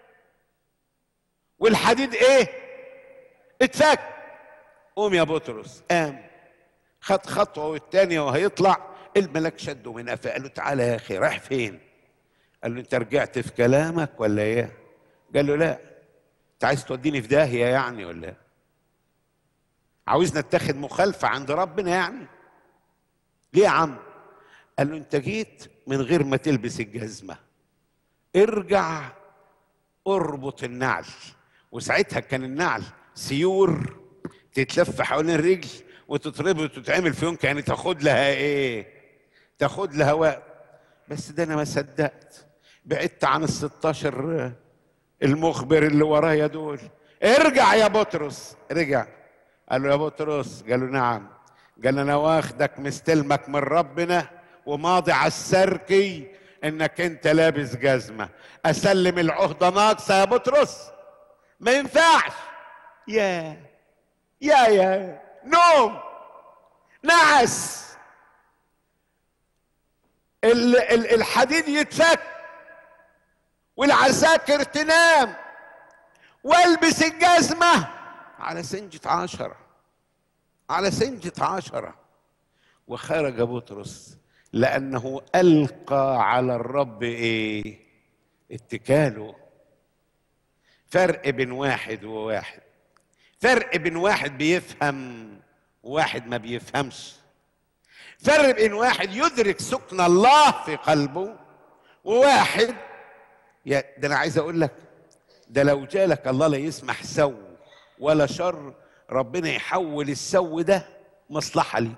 والحديد اتفك. قوم يا بطرس. قام خد خطوه والتانيه وهيطلع، الملاك شده من قفاه قال له تعالى يا اخي. رايح فين؟ قال له انت رجعت في كلامك ولا ايه؟ قال له لا. انت عايز توديني في داهيه يعني ولا ايه؟ عاوزنا نتخذ مخالفه عند ربنا يعني؟ ليه يا عم؟ قال له انت جيت من غير ما تلبس الجزمه، ارجع اربط النعل. وساعتها كان النعل سيور تتلف حوالين الرجل وتتربط وتتعمل في يوم، يعني تاخد لها تاخد لها وقت. بس ده انا ما صدقت، بعدت عن ال16 المخبر اللي ورايا دول. ارجع يا بطرس. رجع. قال له يا بطرس. قال له نعم. قال انا واخدك مستلمك من ربنا وماضي على السركي انك انت لابس جزمه. اسلم العهده ناقصه يا بطرس؟ ما ينفعش. يا نوم، نعس، الحديد يتفك والعساكر تنام والبس الجزمه على سنجة 10، على سنجة 10. وخرج بطرس لأنه ألقى على الرب اتكاله. فرق بين واحد وواحد، فرق بين واحد بيفهم وواحد ما بيفهمش، فرق بين واحد يدرك سكن الله في قلبه وواحد ده أنا عايز أقول لك، ده لو جالك الله لا يسمح سو ولا شر، ربنا يحول السو ده مصلحة ليك.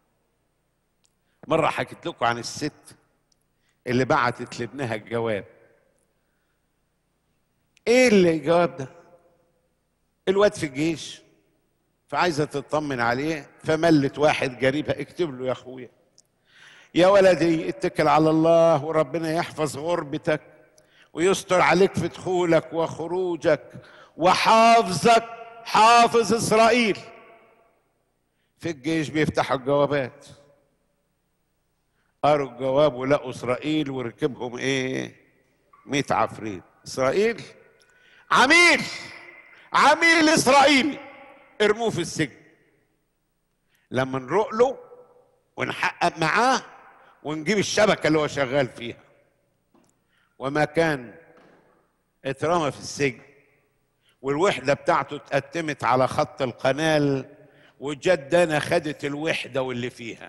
مرة حكيت لكم عن الست اللي بعتت لابنها الجواب. ايه اللي الجواب ده؟ الواد في الجيش فعايزة تطمن عليه، فملت واحد قريبها اكتب له يا اخويا يا ولدي اتكل على الله وربنا يحفظ غربتك ويستر عليك في دخولك وخروجك وحافظك حافظ اسرائيل. في الجيش بيفتحوا الجوابات، قروا الجواب ولقوا اسرائيل وركبهم 100 عفريت. اسرائيل عميل اسرائيلي، ارموه في السجن. لما نروق له ونحقق معاه ونجيب الشبكه اللي هو شغال فيها، وما كان اترمى في السجن والوحده بتاعته اتقدمت على خط القنال، وجدنا خدت الوحده واللي فيها.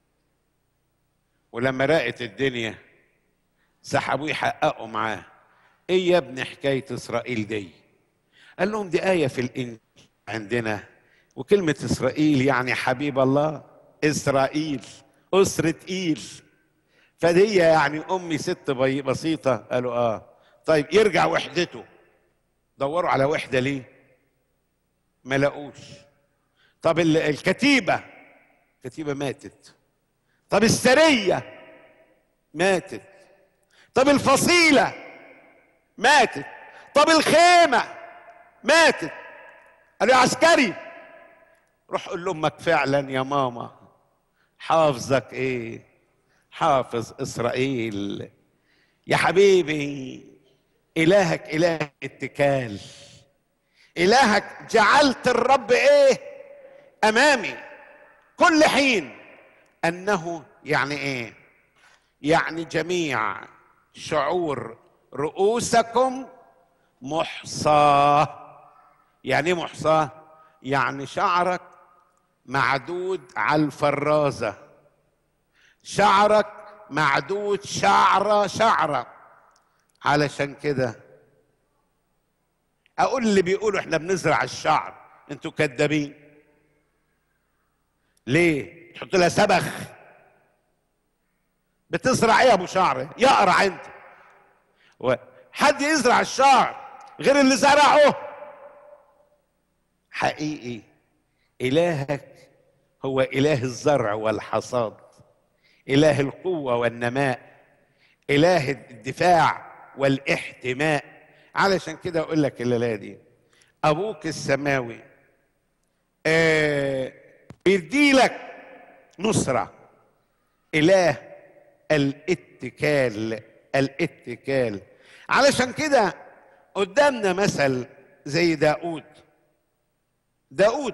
ولما راقت الدنيا سحبوه يحققوا معاه. ايه يا ابني حكايه اسرائيل دي؟ قال لهم دي ايه في الانجيل عندنا، وكلمه اسرائيل يعني حبيب الله. اسرائيل اسره ايل، فدي يعني امي ست بسيطه. قالوا طيب يرجع وحدته. دوروا على وحده ليه؟ ما لقوش. طب الكتيبه كتيبة ماتت. طب السرية ماتت. طب الفصيلة ماتت. طب الخيمة ماتت. قال يا عسكري روح قول لأمك فعلا يا ماما حافظك ايه؟ حافظ إسرائيل. يا حبيبي إلهك إله اتكال. إلهك جعلت الرب ايه؟ أمامي كل حين. أنه يعني ايه؟ يعني جميع شعور رؤوسكم محصاة. يعني ايه محصاة؟ يعني شعرك معدود على الفرازة. شعرك معدود شعرة شعرة. علشان كده اقول اللي بيقولوا احنا بنزرع الشعر انتوا كدابين. ليه؟ تحط لها سبخ. بتزرع ايه يا ابو شعر؟ يقرع انت. حد يزرع الشعر غير اللي زرعه؟ حقيقي إلهك هو إله الزرع والحصاد، إله القوة والنماء، إله الدفاع والاحتماء. علشان كده أقول لك الليلة دي أبوك السماوي بيديلك نصرة. إله الاتكال. الاتكال. علشان كده قدامنا مثل زي داود. داود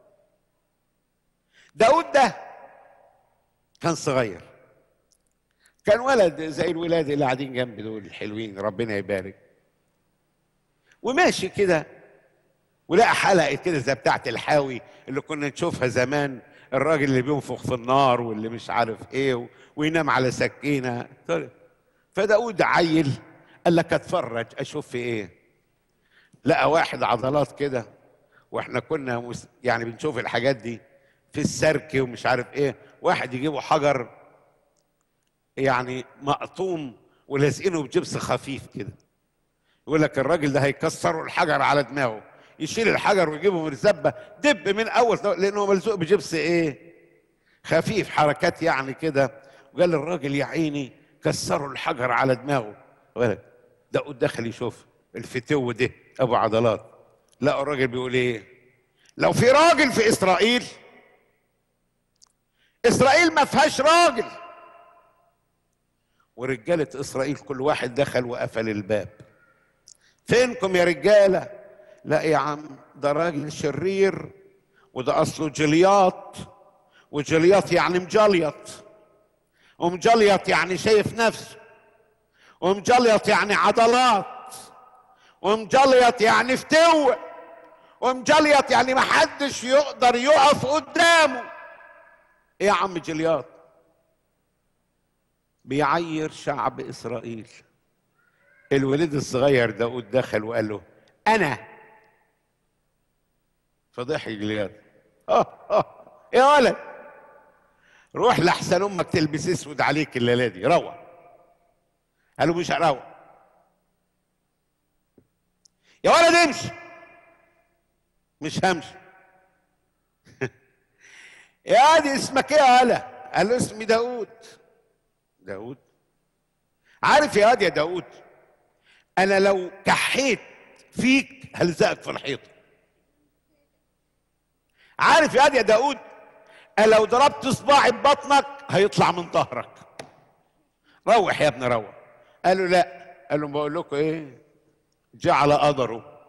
ده كان صغير، كان ولد زي الولاد اللي قاعدين جنبي دول الحلوين ربنا يبارك، وماشي كده ولقى حلقه كده زي بتاعه الحاوي اللي كنا نشوفها زمان، الراجل اللي بينفخ في النار واللي مش عارف ايه وينام على سكينه. فداود عيل قال لك اتفرج اشوف في ايه. لقى واحد عضلات كده، واحنا كنا يعني بنشوف الحاجات دي في السرك ومش عارف ايه، واحد يجيبوا حجر يعني مقطوم ولازقينه بجبس خفيف كده، يقول لك الراجل ده هيكسروا الحجر على دماغه، يشيل الحجر ويجيبه مرزبه دب من اول لانه ملزوق بجبس ايه؟ خفيف، حركات يعني كده. وقال الراجل يا عيني كسروا الحجر على دماغه. داود دخل يشوف الفتو ده ابو عضلات، لقوا الراجل بيقول ايه؟ لو في راجل في اسرائيل ما فيهاش راجل. ورجاله اسرائيل كل واحد دخل وقفل الباب. فينكم يا رجاله؟ لا يا عم ده راجل شرير، وده اصله جلياط، وجلياط يعني مجليط، ومجليط يعني شايف نفسه، ومجليط يعني عضلات، ومجليط يعني فتوة، ومجليط يعني ما حدش يقدر يقف قدامه. ايه يا عم جلياط؟ بيعير شعب اسرائيل. الولد الصغير داود دخل وقال له انا. فضحك جلياط. يا ولد روح لحسن امك تلبس اسود عليك الليله دي، روح. قال له مش هروح. يا ولد امشي. مش همشي. يا دي اسمك ايه يا هلا؟ قال له اسمي داود. داود؟ عارف يا واد يا داود انا لو كحيت فيك هلزقك في الحيطه. عارف يا واد يا داود انا لو ضربت صباعي ببطنك هيطلع من ظهرك. روح يا ابني روح. قال له لا. قال له بقول لكم ايه؟ جعل قدره.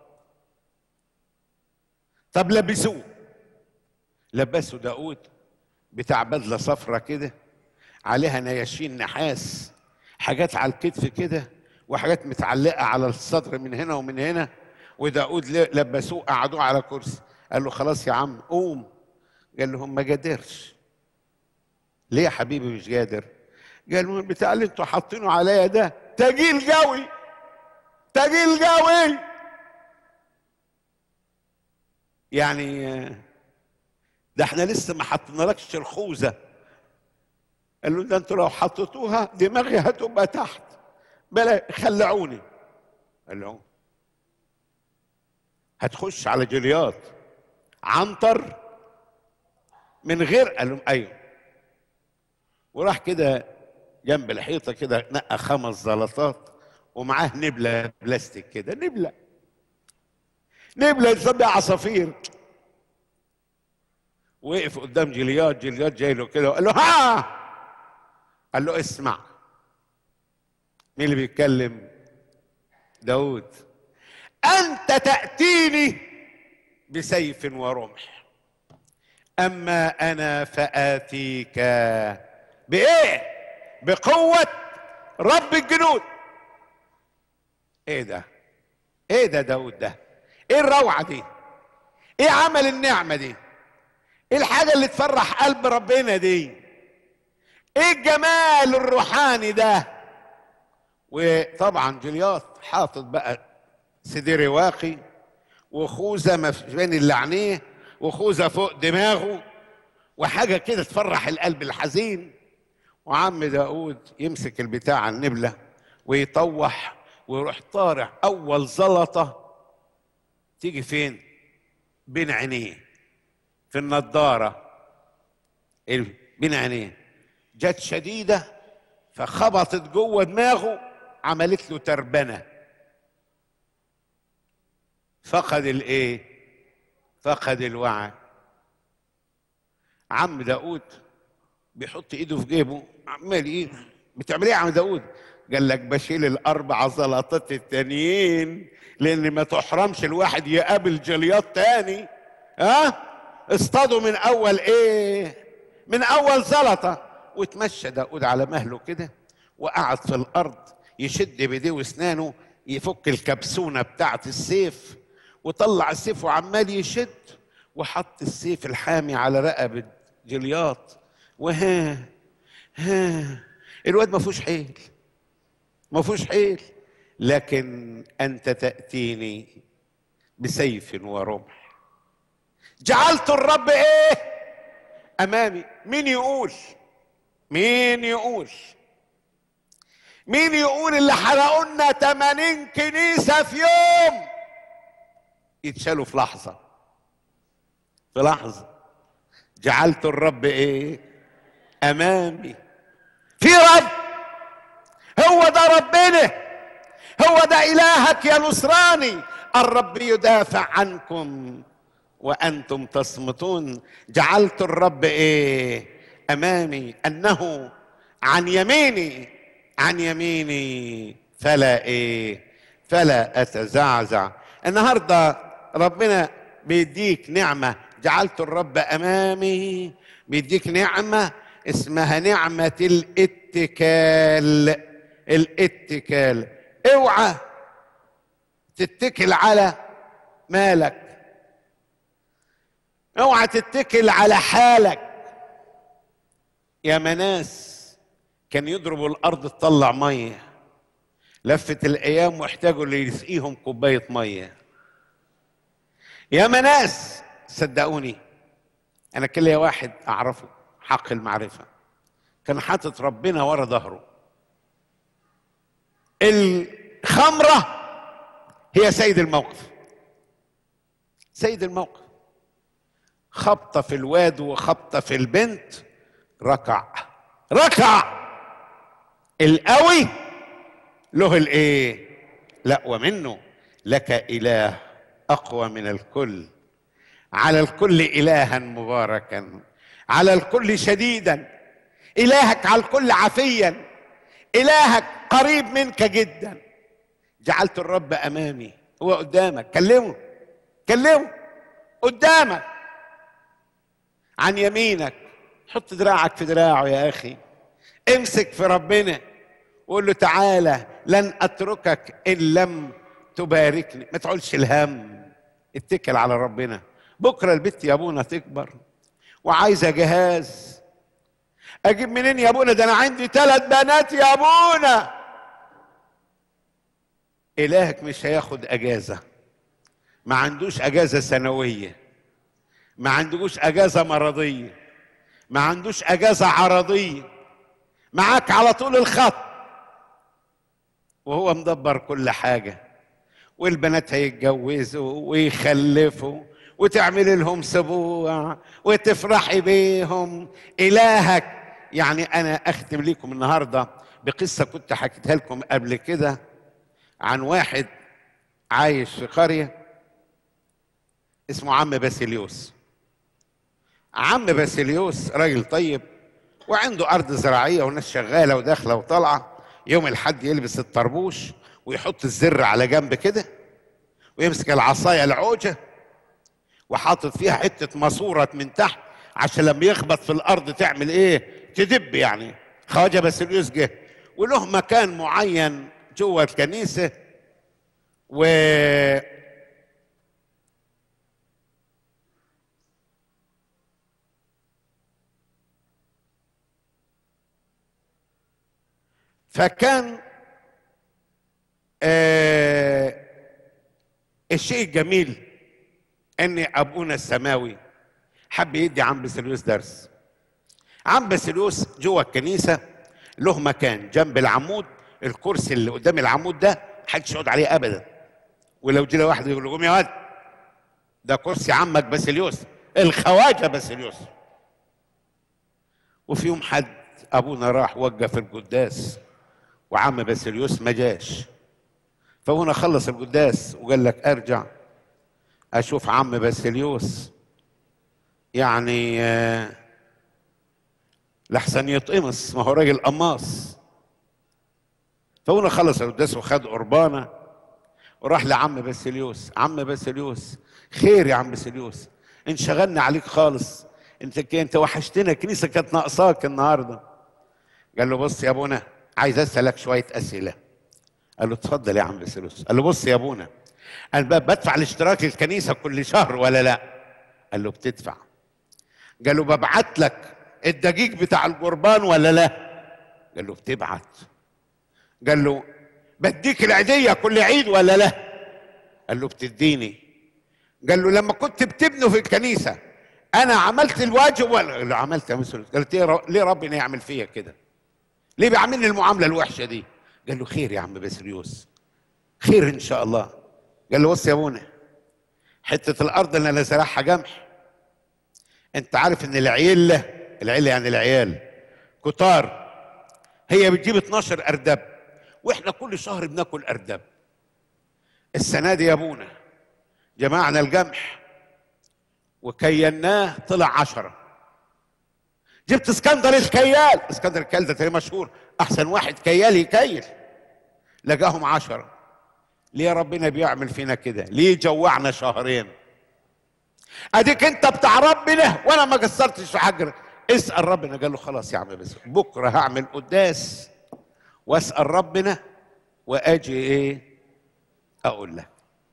طب لبسوه. لبسوا داود بتاع بدله صفرة كده عليها نياشين نحاس، حاجات على الكتف كده وحاجات متعلقه على الصدر من هنا ومن هنا. وداود لبسوه قعدوه على كرسي. قال له خلاص يا عم قوم. قال لهم ما قادرش. ليه يا حبيبي مش قادر؟ قال له البتاع اللي انتوا حاطينه عليا ده تقيل قوي، تقيل قوي. يعني ده احنا لسه ما حطينالكش الخوذه. قال له ده انتوا لو حطيتوها دماغي هتبقى تحت، بلا خلعوني. قال له هتخش على جليات عنتر من غير، قال لهم ايوه. وراح كده جنب الحيطه كده نقى 5 زلطات ومعاه نبله بلاستيك كده، نبله يصدق عصافير. وقف قدام جليات جاي له كده وقال له ها، قال له اسمع. مين اللي بيتكلم؟ داود. انت تأتيني بسيف ورمح، اما انا فآتيك بايه؟ بقوة رب الجنود. ايه ده؟ ايه ده داود ده؟ ايه الروعة دي؟ ايه عمل النعمة دي؟ ايه الحاجة اللي تفرح قلب ربنا دي؟ ايه الجمال الروحاني ده؟ وطبعا جليات حاطط بقى سدير واقي وخوذة بين اللي عينيه وخوذة فوق دماغه وحاجة كده تفرح القلب الحزين. وعم داود يمسك البتاع النبلة ويطوح ويروح طارع أول زلطة تيجي فين؟ بين عينيه، في النضارة، بين عينيه، جت شديدة فخبطت جوه دماغه، عملت له تربنة، فقد الايه؟ فقد الوعي. عم داود بيحط ايده في جيبه، عمال ايه؟ بتعمل ايه يا عم داود؟ قال لك بشيل ال4 زلطات التانيين لان ما تحرمش الواحد يقابل جليات تاني. اصطادوا من اول ايه؟ من اول زلطه. وتمشى داود على مهله كده وقعد في الارض يشد بايديه واسنانه يفك الكبسونه بتاعت السيف، وطلع السيف وعمال يشد، وحط السيف الحامي على رقبه جليات. الواد ما فيهوش حيل، ما فيهوش حيل. لكن انت تاتيني بسيف ورمح، جعلت الرب ايه امامي. مين يقول؟ مين يقول؟ مين يقول اللي حرقوا لنا 80 كنيسه في يوم يتشالوا في لحظه؟ في لحظه. جعلت الرب ايه امامي. في رب، هو ده ربنا، هو ده الهك يا نصراني. الرب يدافع عنكم وانتم تصمتون. جعلت الرب ايه امامي، انه عن يميني، عن يميني فلا ايه، فلا اتزعزع. النهارده ربنا بيديك نعمه، جعلت الرب امامي، بيديك نعمه اسمها نعمه الاتكال. الاتكال. اوعى تتكل على مالك، اوعى تتكل على حالك. يا ناس كان يضربوا الارض تطلع ميه، لفت الايام واحتاجوا اللي يسقيهم كوبايه ميه. يا ناس صدقوني، انا كل واحد اعرفه حق المعرفه كان حاطط ربنا ورا ظهره. الخمره هي سيد الموقف، سيد الموقف. خبطه في الواد وخبطه في البنت، ركع القوي له الايه؟ لا ومنه لك اله اقوى من الكل، على الكل الها مباركا، على الكل شديدا، الهك على الكل عافيا، الهك قريب منك جدا. جعلت الرب امامي، هو قدامك، كلمه قدامك، عن يمينك. حط دراعك في دراعه يا اخي، امسك في ربنا وقول له تعالى لن اتركك ان لم تباركني. ما تقولش الهم، اتكل على ربنا. بكره البت يا ابونا تكبر وعايزه جهاز، اجيب منين يا ابونا؟ ده انا عندي 3 بنات يا ابونا. الهك مش هياخد اجازه، ما عندوش اجازه سنويه، ما عندوش اجازه مرضيه، ما عندوش اجازه عرضيه، معاك على طول الخط، وهو مدبر كل حاجه. والبنات هيتجوزوا ويخلفوا وتعملي لهم سبوع وتفرحي بيهم. إلهك يعني أنا أختم لكم النهاردة بقصة كنت حكيتها لكم قبل كده عن واحد عايش في قرية اسمه عم باسيليوس. عم باسيليوس راجل طيب وعنده أرض زراعية وناس شغالة وداخلة وطالعة. يوم الحد يلبس الطربوش ويحط الزر على جنب كده ويمسك العصاية العوجة وحاطط فيها حتة ماسورة من تحت عشان لما يخبط في الأرض تعمل إيه؟ تدب يعني. خواجة باسيليوس جه وله مكان معين جوه الكنيسة فكان الشيء الجميل ان ابونا السماوي حب يدي عم باسيليوس درس. عم باسيليوس جوه الكنيسه له مكان جنب العمود، الكرسي اللي قدام العمود ده محدش يقعد عليه ابدا، ولو جه واحد يقول له قوم يا واد ده كرسي عمك باسيليوس الخواجه باسيليوس. وفي يوم حد ابونا راح وقف القداس وعم باسيليوس ما جاش، فابونا خلص القداس وقال لك ارجع اشوف عم باسيليوس يعني لحسن يتقمص، ما هو راجل قماص. فابونا خلص القداس وخد قربانه وراح لعم باسيليوس. عم باسيليوس خير يا عم باسيليوس، انشغلنا عليك خالص، انت وحشتنا، الكنيسه كانت ناقصاك النهارده. قال له بص يا ابونا عايز اسالك شويه اسئله. قال له اتفضل يا عم باسيليوس. قال له بص يا ابونا انا بدفع الاشتراك الكنيسه كل شهر ولا لا؟ قال له بتدفع. قال له ببعت لك الدقيق بتاع القربان ولا لا؟ قال له بتبعت. قال له بديك العيديه كل عيد ولا لا؟ قال له بتديني. قال له لما كنت بتبنوا في الكنيسه انا عملت الواجب ولا؟ قال له عملت يا مسؤول. قالت ليه ربنا يعمل فيا كده؟ ليه بيعملني المعامله الوحشه دي؟ قال له خير يا عم باسيليوس، خير ان شاء الله. قال له بص يا ابونا حته الارض اللي انا زرعها جمح، انت عارف ان العيله يعني العيال كتار، هي بتجيب 12 اردب واحنا كل شهر بناكل اردب. السنه دي يا ابونا جمعنا الجمح وكيناه طلع 10. جبت اسكندر الكيال، اسكندر الكيال ده تاني مشهور احسن واحد كيال يكيل، لقاهم 10. ليه ربنا بيعمل فينا كده؟ ليه جوعنا شهرين؟ اديك انت بتاع ربنا وانا ما قصرتش في حاجه. اسال ربنا. قال له خلاص يا عم بس بكره هعمل قداس واسال ربنا واجي ايه اقول لك.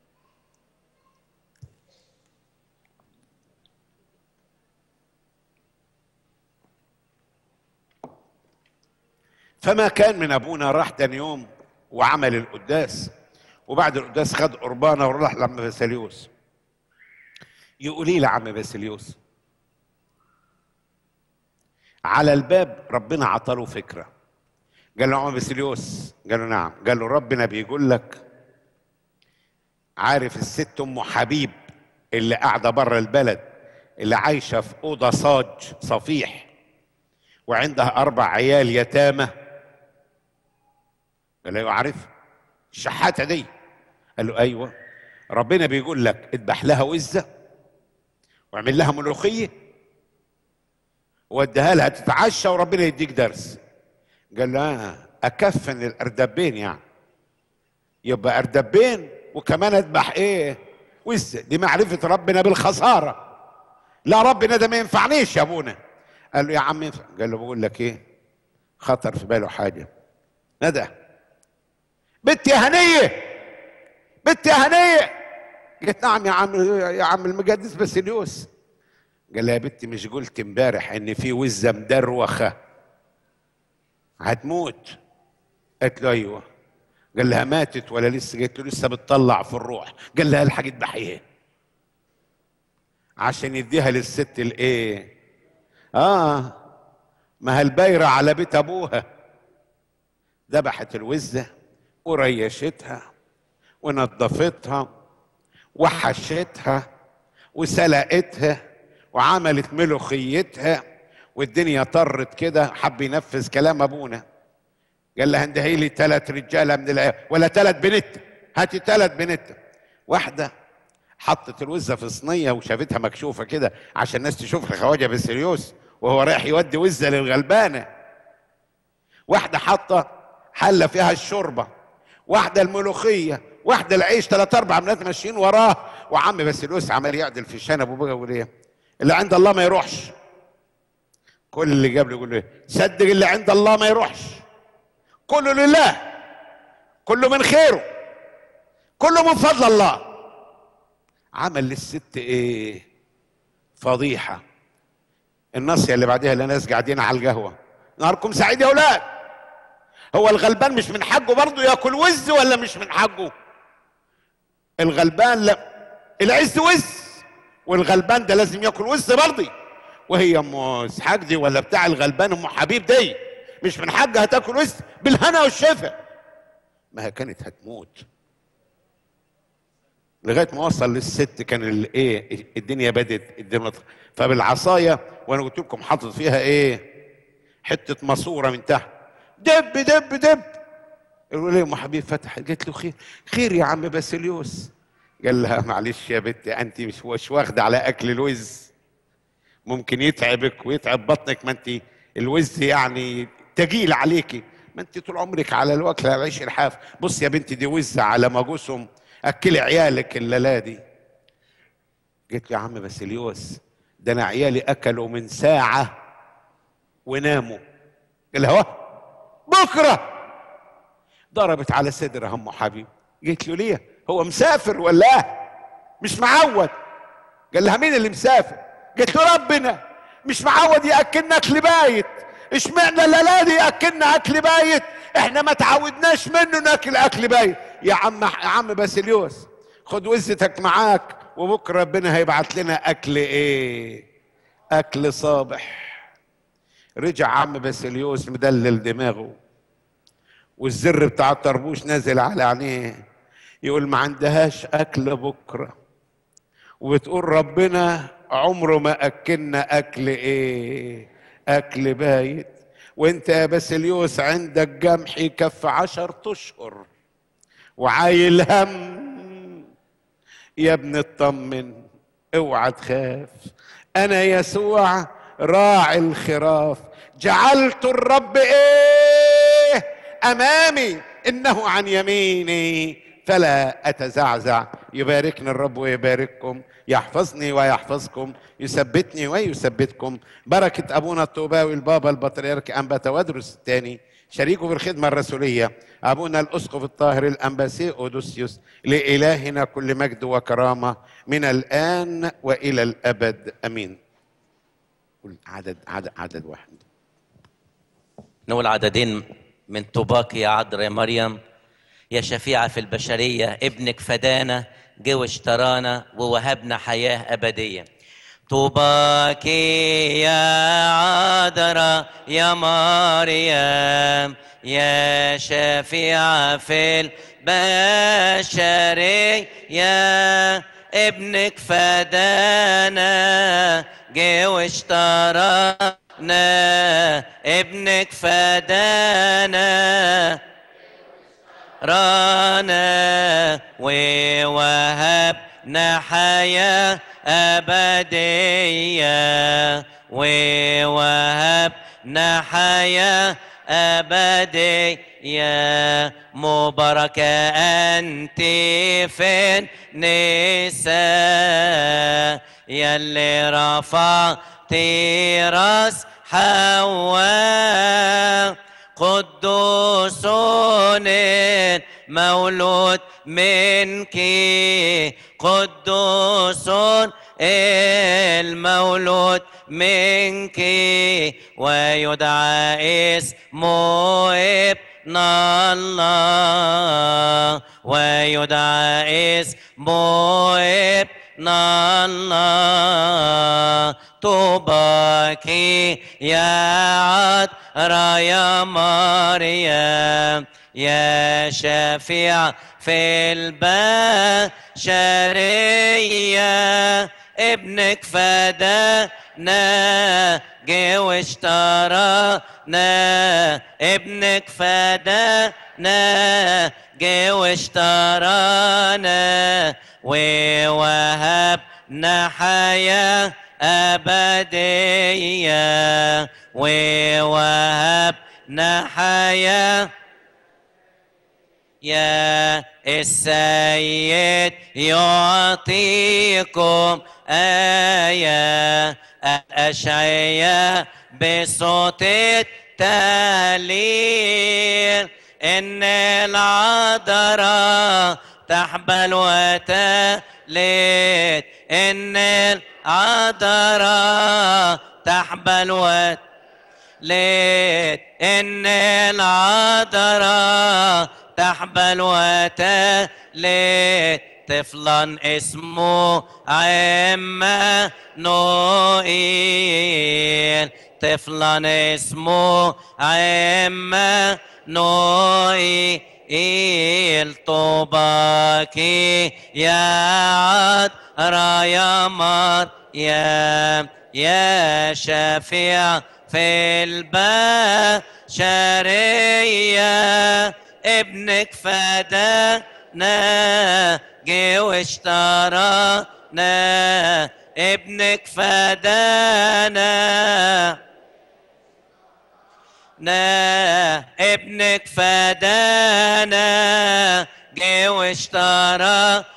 فما كان من ابونا راح تاني يوم وعمل القداس، وبعد القداس خد قربانه وراح لعم باسيليوس. يقولي لي عم باسيليوس على الباب ربنا عطاله فكره. قال له عم باسيليوس، قال له نعم. قال له ربنا بيقول لك عارف الست ام حبيب اللي قاعده بره البلد اللي عايشه في اوضه صاج صفيح وعندها 4 عيال يتامى؟ قال له ايوه عارف الشحاته دي. قال له ايوه ربنا بيقول لك اذبح لها وزه واعمل لها ملوخيه واديها لها تتعشى وربنا يديك درس. قال له اكفن الاردبين يعني، يبقى اردبين وكمان اذبح ايه وزه؟ دي معرفه ربنا بالخساره. لا ربنا ده ما ينفعنيش يا ابونا. قال له يا عم ينفع. قال له بقول لك ايه خطر في باله حاجه. ندى بنت يا هنيه، بنت يا هنيه. قلت نعم يا عم المقدس باسيليوس. قال لها يا بنتي مش قلت امبارح ان في وزه مدروخه هتموت؟ قالت له ايوه. قال لها ماتت ولا لسه؟ قالت له لسه بتطلع في الروح. قال لها الحاج اذبحيها عشان يديها للست الايه؟ ما هالبايره على بيت ابوها. ذبحت الوزه وريشتها ونظفتها وحشتها وسلقتها وعملت ملوخيتها والدنيا طرت كده. حب ينفذ كلام ابونا، قال لها اندهي لي 3 رجاله من العيال ولا 3 بنت، هاتي 3 بنت. واحده حطت الوزه في صينيه وشافتها مكشوفه كده عشان الناس تشوف الخواجه بسيليوس وهو رايح يودي وزه للغلبانه. واحده حاطه حله فيها الشوربه، واحده الملوخيه، واحده العيش. 3 4 بنات ماشيين وراه، وعم بسيليوس عمال يعدل في شنب ابوه ويقول ايه؟ اللي عند الله ما يروحش. كل اللي جاب له يقول له ايه؟ صدق اللي عند الله ما يروحش، كله لله، كله من خيره، كله من فضل الله. عمل للست ايه؟ فضيحه. الناصيه اللي بعدها اللي ناس قاعدين على القهوه، نهاركم سعيد يا اولاد. هو الغلبان مش من حقه برضه ياكل وز ولا مش من حقه؟ الغلبان لا، العز وز، والغلبان ده لازم ياكل وز برضه. وهي ام اسحاق دي ولا بتاع الغلبان ام حبيب دي مش من حقها تاكل وز؟ بالهنا والشفا. ما هي كانت هتموت لغايه ما وصل للست. كان الايه؟ الدنيا بدت الدنيا. فبالعصايه، وانا قلت لكم حاطط فيها ايه؟ حته ماسوره من تحت، دب دب دب. يقول لي ام حبيب فتحت، قالت له خير؟ خير يا عم باسيليوس. قال لها معلش يا بنتي، انت مش واخده على اكل الوز، ممكن يتعبك ويتعب بطنك. ما انت الوز يعني تقيل عليكي، ما انت طول عمرك على الوكل على العيش الحاف. بص يا بنتي دي وز على مجوسهم، اكلي عيالك الليله دي. قلت له يا عم باسيليوس ده انا عيالي اكلوا من ساعه وناموا. قال لها بكره. ضربت على صدرها ام حبيب. قلت له ليه؟ هو مسافر ولا مش معود؟ قال لها مين اللي مسافر؟ قلت له ربنا مش معود ياكلنا اكل بايت، اشمعنى الليله دي ياكلنا اكل بايت؟ احنا ما تعودناش منه ناكل اكل بايت. يا عم باسيليوس خد وزتك معاك، وبكره ربنا هيبعت لنا اكل ايه؟ اكل صابح. رجع عم باسيليوس مدلل دماغه والزر بتاع الطربوش نازل على عينيه، يقول ما عندهاش اكل بكره، وبتقول ربنا عمره ما اكلنا اكل ايه؟ اكل بايت. وانت يا باسيليوس عندك جمح يكفي 10 اشهر وعايل هم. يا ابني اطمن، اوعى تخاف، انا يسوع راعي الخراف، جعلت الرب ايه؟ امامي، انه عن يميني فلا اتزعزع. يباركني الرب ويبارككم، يحفظني ويحفظكم، يثبتني ويثبتكم. بركة ابونا الطوباوي البابا البطريرك انبا تودرس الثاني شريكه في الخدمة الرسولية، ابونا الاسقف الطاهر الانباسي اودوسيوس، لالهنا كل مجد وكرامة من الان والى الابد امين. عدد واحد. نقول عددين من طوباك يا عذراء يا مريم يا شفيعة في البشرية، ابنك فدانا جه واشترانا ووهبنا حياة أبدية. طوباك يا عذراء يا مريم يا شفيعة في البشرية، ابنك فدانا جه واشترانا، ابنك فدانا رانا ووهبنا حياة أبدية، ووهبنا حياة أبدية. مباركة أنت في النساء يلي رفعتي راس حواء، قدوس مولود منك، قدوس المولود منك، ويدعى اسمه ابن الله، ويدعى اسمه ابن الله. طوباك يا عذراء يا مريم يا شفيع في البشرية، ابنك فدانا جه واشترانا ابنك فدانا جه واشترانا ووهبنا حياة أبدية ووهبنا حياة يا السيد يعطيكم آية الأشعياء بصوت التهليل إن العذراء تحبل وتلد إن العذراء تحبل وتلد إن العذراء تحبل وتلد طفلا اسمه عمانوئيل طفلا اسمه عمانوئيل طوباك يا عذراء يا مريم يا شفيع في البشرية ابنك فدانا جه واشترانا ابنك فدانا ابنك فدانا جه واشترانا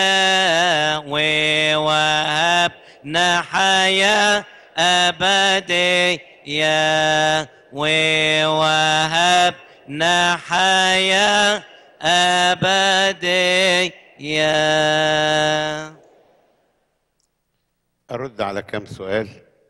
ووهبنا حياة أبدية ووهبنا حياة أبدية. أرد على كم سؤال.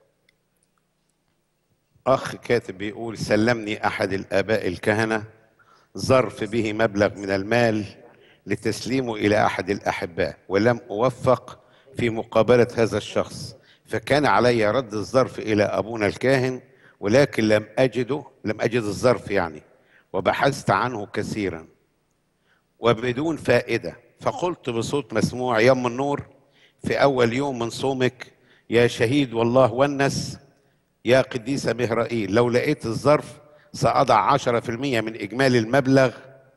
أخ كاتب بيقول سلمني أحد الآباء الكهنة ظرف به مبلغ من المال لتسليمه إلى أحد الأحباء ولم أوفق في مقابلة هذا الشخص، فكان علي رد الظرف إلى أبونا الكاهن، ولكن لم أجد الظرف يعني، وبحثت عنه كثيرا وبدون فائدة. فقلت بصوت مسموع يا أم النور في أول يوم من صومك يا شهيد والله ونس يا قديسة مهرائيل، لو لقيت الظرف سأضع 10% من إجمالي المبلغ.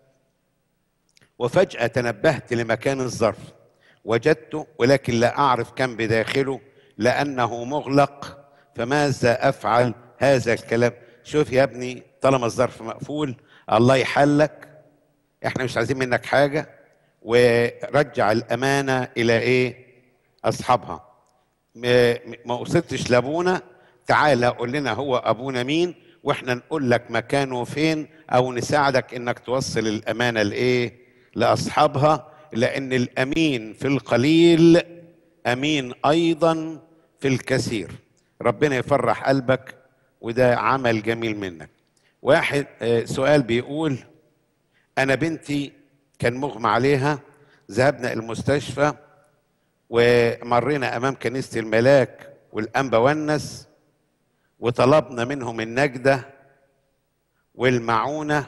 وفجأة تنبهت لمكان الظرف وجدته، ولكن لا أعرف كم بداخله لأنه مغلق، فماذا أفعل؟ هذا الكلام شوف يا ابني، طالما الظرف مقفول الله يحلك، احنا مش عايزين منك حاجة، ورجع الأمانة إلى إيه؟ أصحابها. ما وصلتش لأبونا، تعالى قول لنا هو أبونا مين واحنا نقول لك مكانه فين، أو نساعدك إنك توصل الأمانة لإيه؟ لأصحابها، لأن الأمين في القليل أمين أيضا في الكثير. ربنا يفرح قلبك، وده عمل جميل منك. واحد سؤال بيقول أنا بنتي كان مغمى عليها، ذهبنا المستشفى ومرينا أمام كنيسة الملاك والأنبا ونس وطلبنا منهم النجدة والمعونة،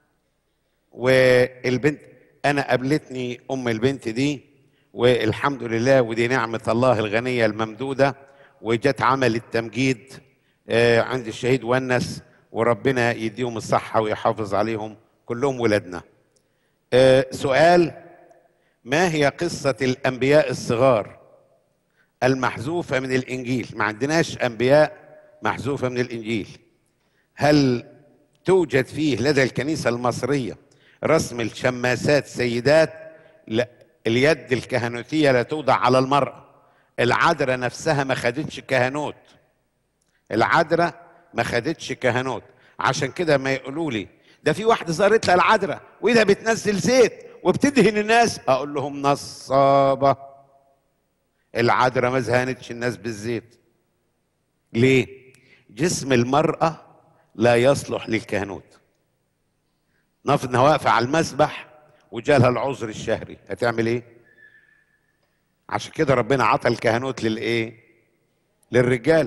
والبنت أنا قابلتني أم البنت دي والحمد لله، ودي نعمة الله الغنية الممدودة، وجت عمل التمجيد عند الشهيد ونس، وربنا يديهم الصحة ويحافظ عليهم كلهم ولادنا. سؤال: ما هي قصة الأنبياء الصغار المحذوفة من الإنجيل؟ ما عندناش أنبياء محذوفة من الإنجيل. هل توجد فيه لدى الكنيسة المصرية رسم الشماسات سيدات؟ لا، اليد الكهنوتية لا توضع على المرأة. العذراء نفسها ما خدتش كهنوت، العذراء ما خدتش كهنوت. عشان كده ما يقولوا لي ده في واحدة ظهرت لها العذراء وإذا بتنزل زيت وبتدهن الناس، أقول لهم نصابة. العذراء ما زهنتش الناس بالزيت. ليه؟ جسم المرأة لا يصلح للكهنوت. نفرض انها واقفة على المسبح وجالها العذر الشهري، هتعمل ايه؟ عشان كده ربنا عطى الكهنوت للايه؟ للرجال.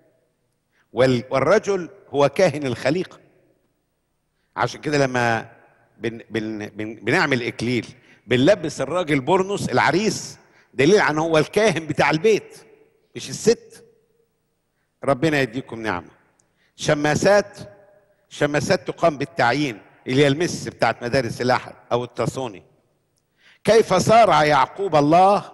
والرجل هو كاهن الخليقة. عشان كده لما بنعمل اكليل بنلبس الراجل برنس، العريس دليل عن هو الكاهن بتاع البيت مش الست. ربنا يديكم نعمة. شماسات تقام بالتعيين، اللي هي المس بتاعت مدارس الأحد أو التصوني. كيف صارع يعقوب الله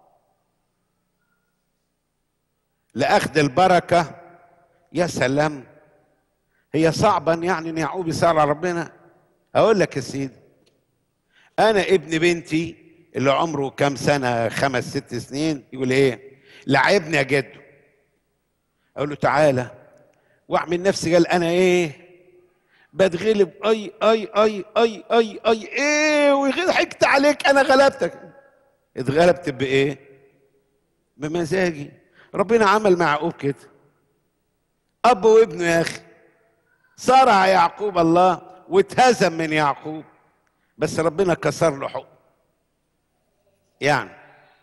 لأخذ البركة؟ يا سلام، هي صعبا يعني ان يعقوب يصارع ربنا؟ اقول لك يا سيدي، انا ابن بنتي اللي عمره كام سنة، 5 6 سنين، يقول ايه؟ لعبني يا جدو. اقول له تعالى، واعمل نفسي قال انا ايه بتغلب، اي اي اي اي اي اي ايه، وضحكت عليك، انا غلبتك. اتغلبت بايه؟ بمزاجي. ربنا عمل مع يعقوب كده، اب وابنه يا اخي. صارع يعقوب الله واتهزم من يعقوب، بس ربنا كسر له حقه يعني.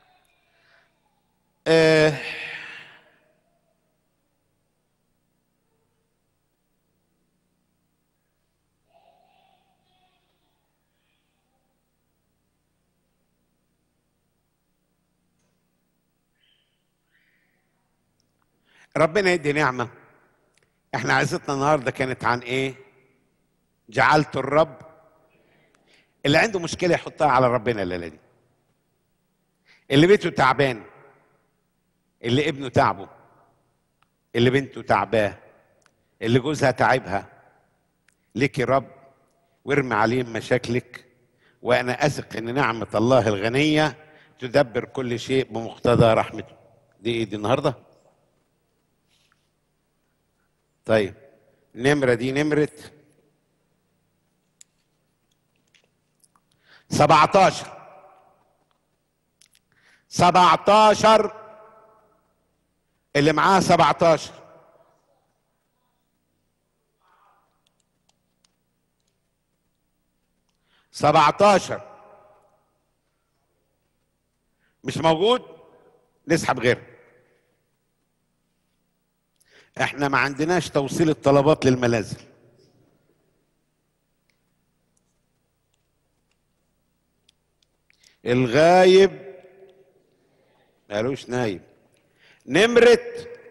ربنا يدي نعمة. احنا عزتنا النهارده كانت عن ايه؟ جعلت الرب. اللي عنده مشكلة يحطها على ربنا الليلة دي. اللي بيته تعبان، اللي ابنه تعبه، اللي بنته تعباه، اللي جوزها تعبها، ليكي رب وارمي عليه مشاكلك، وانا اثق ان نعمة الله الغنية تدبر كل شيء بمقتضى رحمته. دي ايه دي النهارده؟ طيب النمرة دي نمرة 17 اللي معاه 17. مش موجود، نسحب غيره. احنا ما عندناش توصيل الطلبات للمنازل. الغايب مالوش نايب. نمرة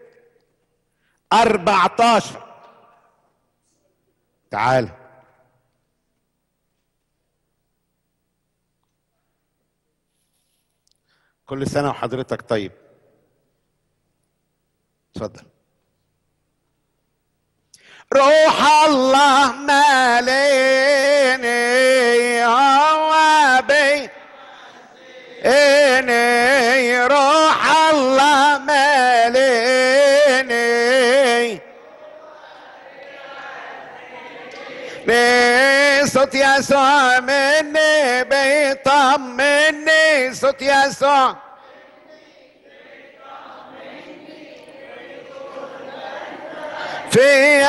14 تعال. كل سنة وحضرتك طيب. اتفضل. روح الله ماليني هو بي إني، روح الله ماليني صوت يسوع مني بيطمني، صوت يسوع في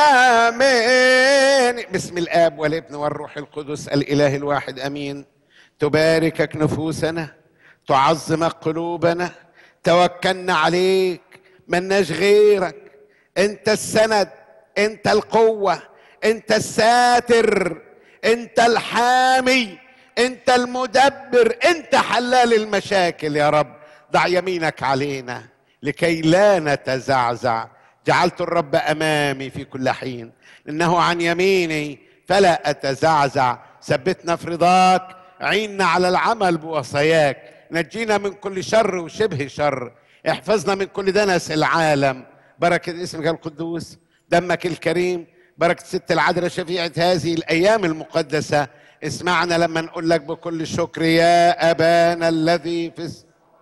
يميني. باسم الآب والابن والروح القدس الإله الواحد أمين. تباركك نفوسنا، تعظمك قلوبنا، توكلنا عليك، ملناش غيرك. انت السند، انت القوة، انت الساتر، انت الحامي، انت المدبر، انت حلال المشاكل يا رب. ضع يمينك علينا لكي لا نتزعزع. جعلت الرب امامي في كل حين، انه عن يميني فلا اتزعزع. ثبتنا في رضاك، عيننا على العمل بوصاياك، نجينا من كل شر وشبه شر، احفظنا من كل دنس العالم. بركة اسمك القدوس، دمك الكريم، بركة ست العذراء شفيعة هذه الأيام المقدسة. اسمعنا لما نقول لك بكل شكر: يا أبانا الذي في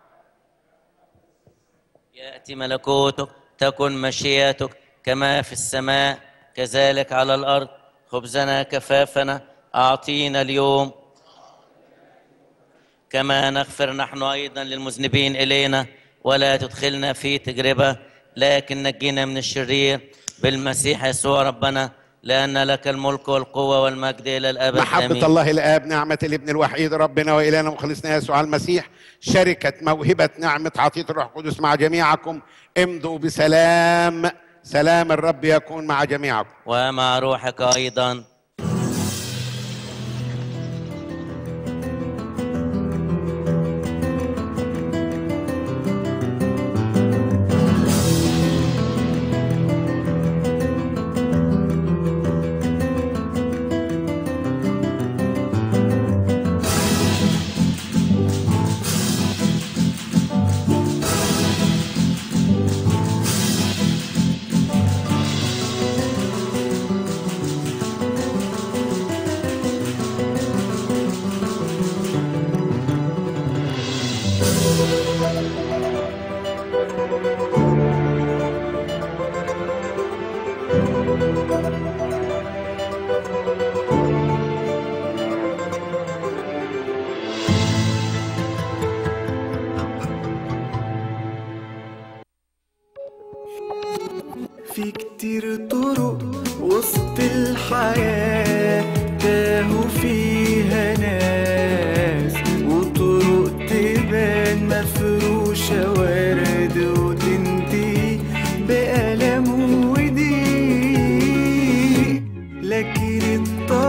يأتي ملكوتك، تكن مشيئتك كما في السماء كذلك على الأرض. خبزنا كفافنا أعطينا اليوم، كما نغفر نحن أيضا للمذنبين إلينا، ولا تدخلنا في تجربة لكن نجينا من الشرير، بالمسيح يسوع ربنا، لأن لك الملك والقوة والمجد إلى الأبد. محبة آمين. الله الآب، نعمة الابن الوحيد ربنا وإلهنا ومخلصنا يسوع المسيح، شركة موهبة نعمة عطية الروح القدس مع جميعكم. امضوا بسلام. سلام الرب يكون مع جميعكم ومع روحك أيضا. حياة تاهوا فيها ناس، وطرق تبان مفروشة ورد وتنتهي بألم وضيق، لكن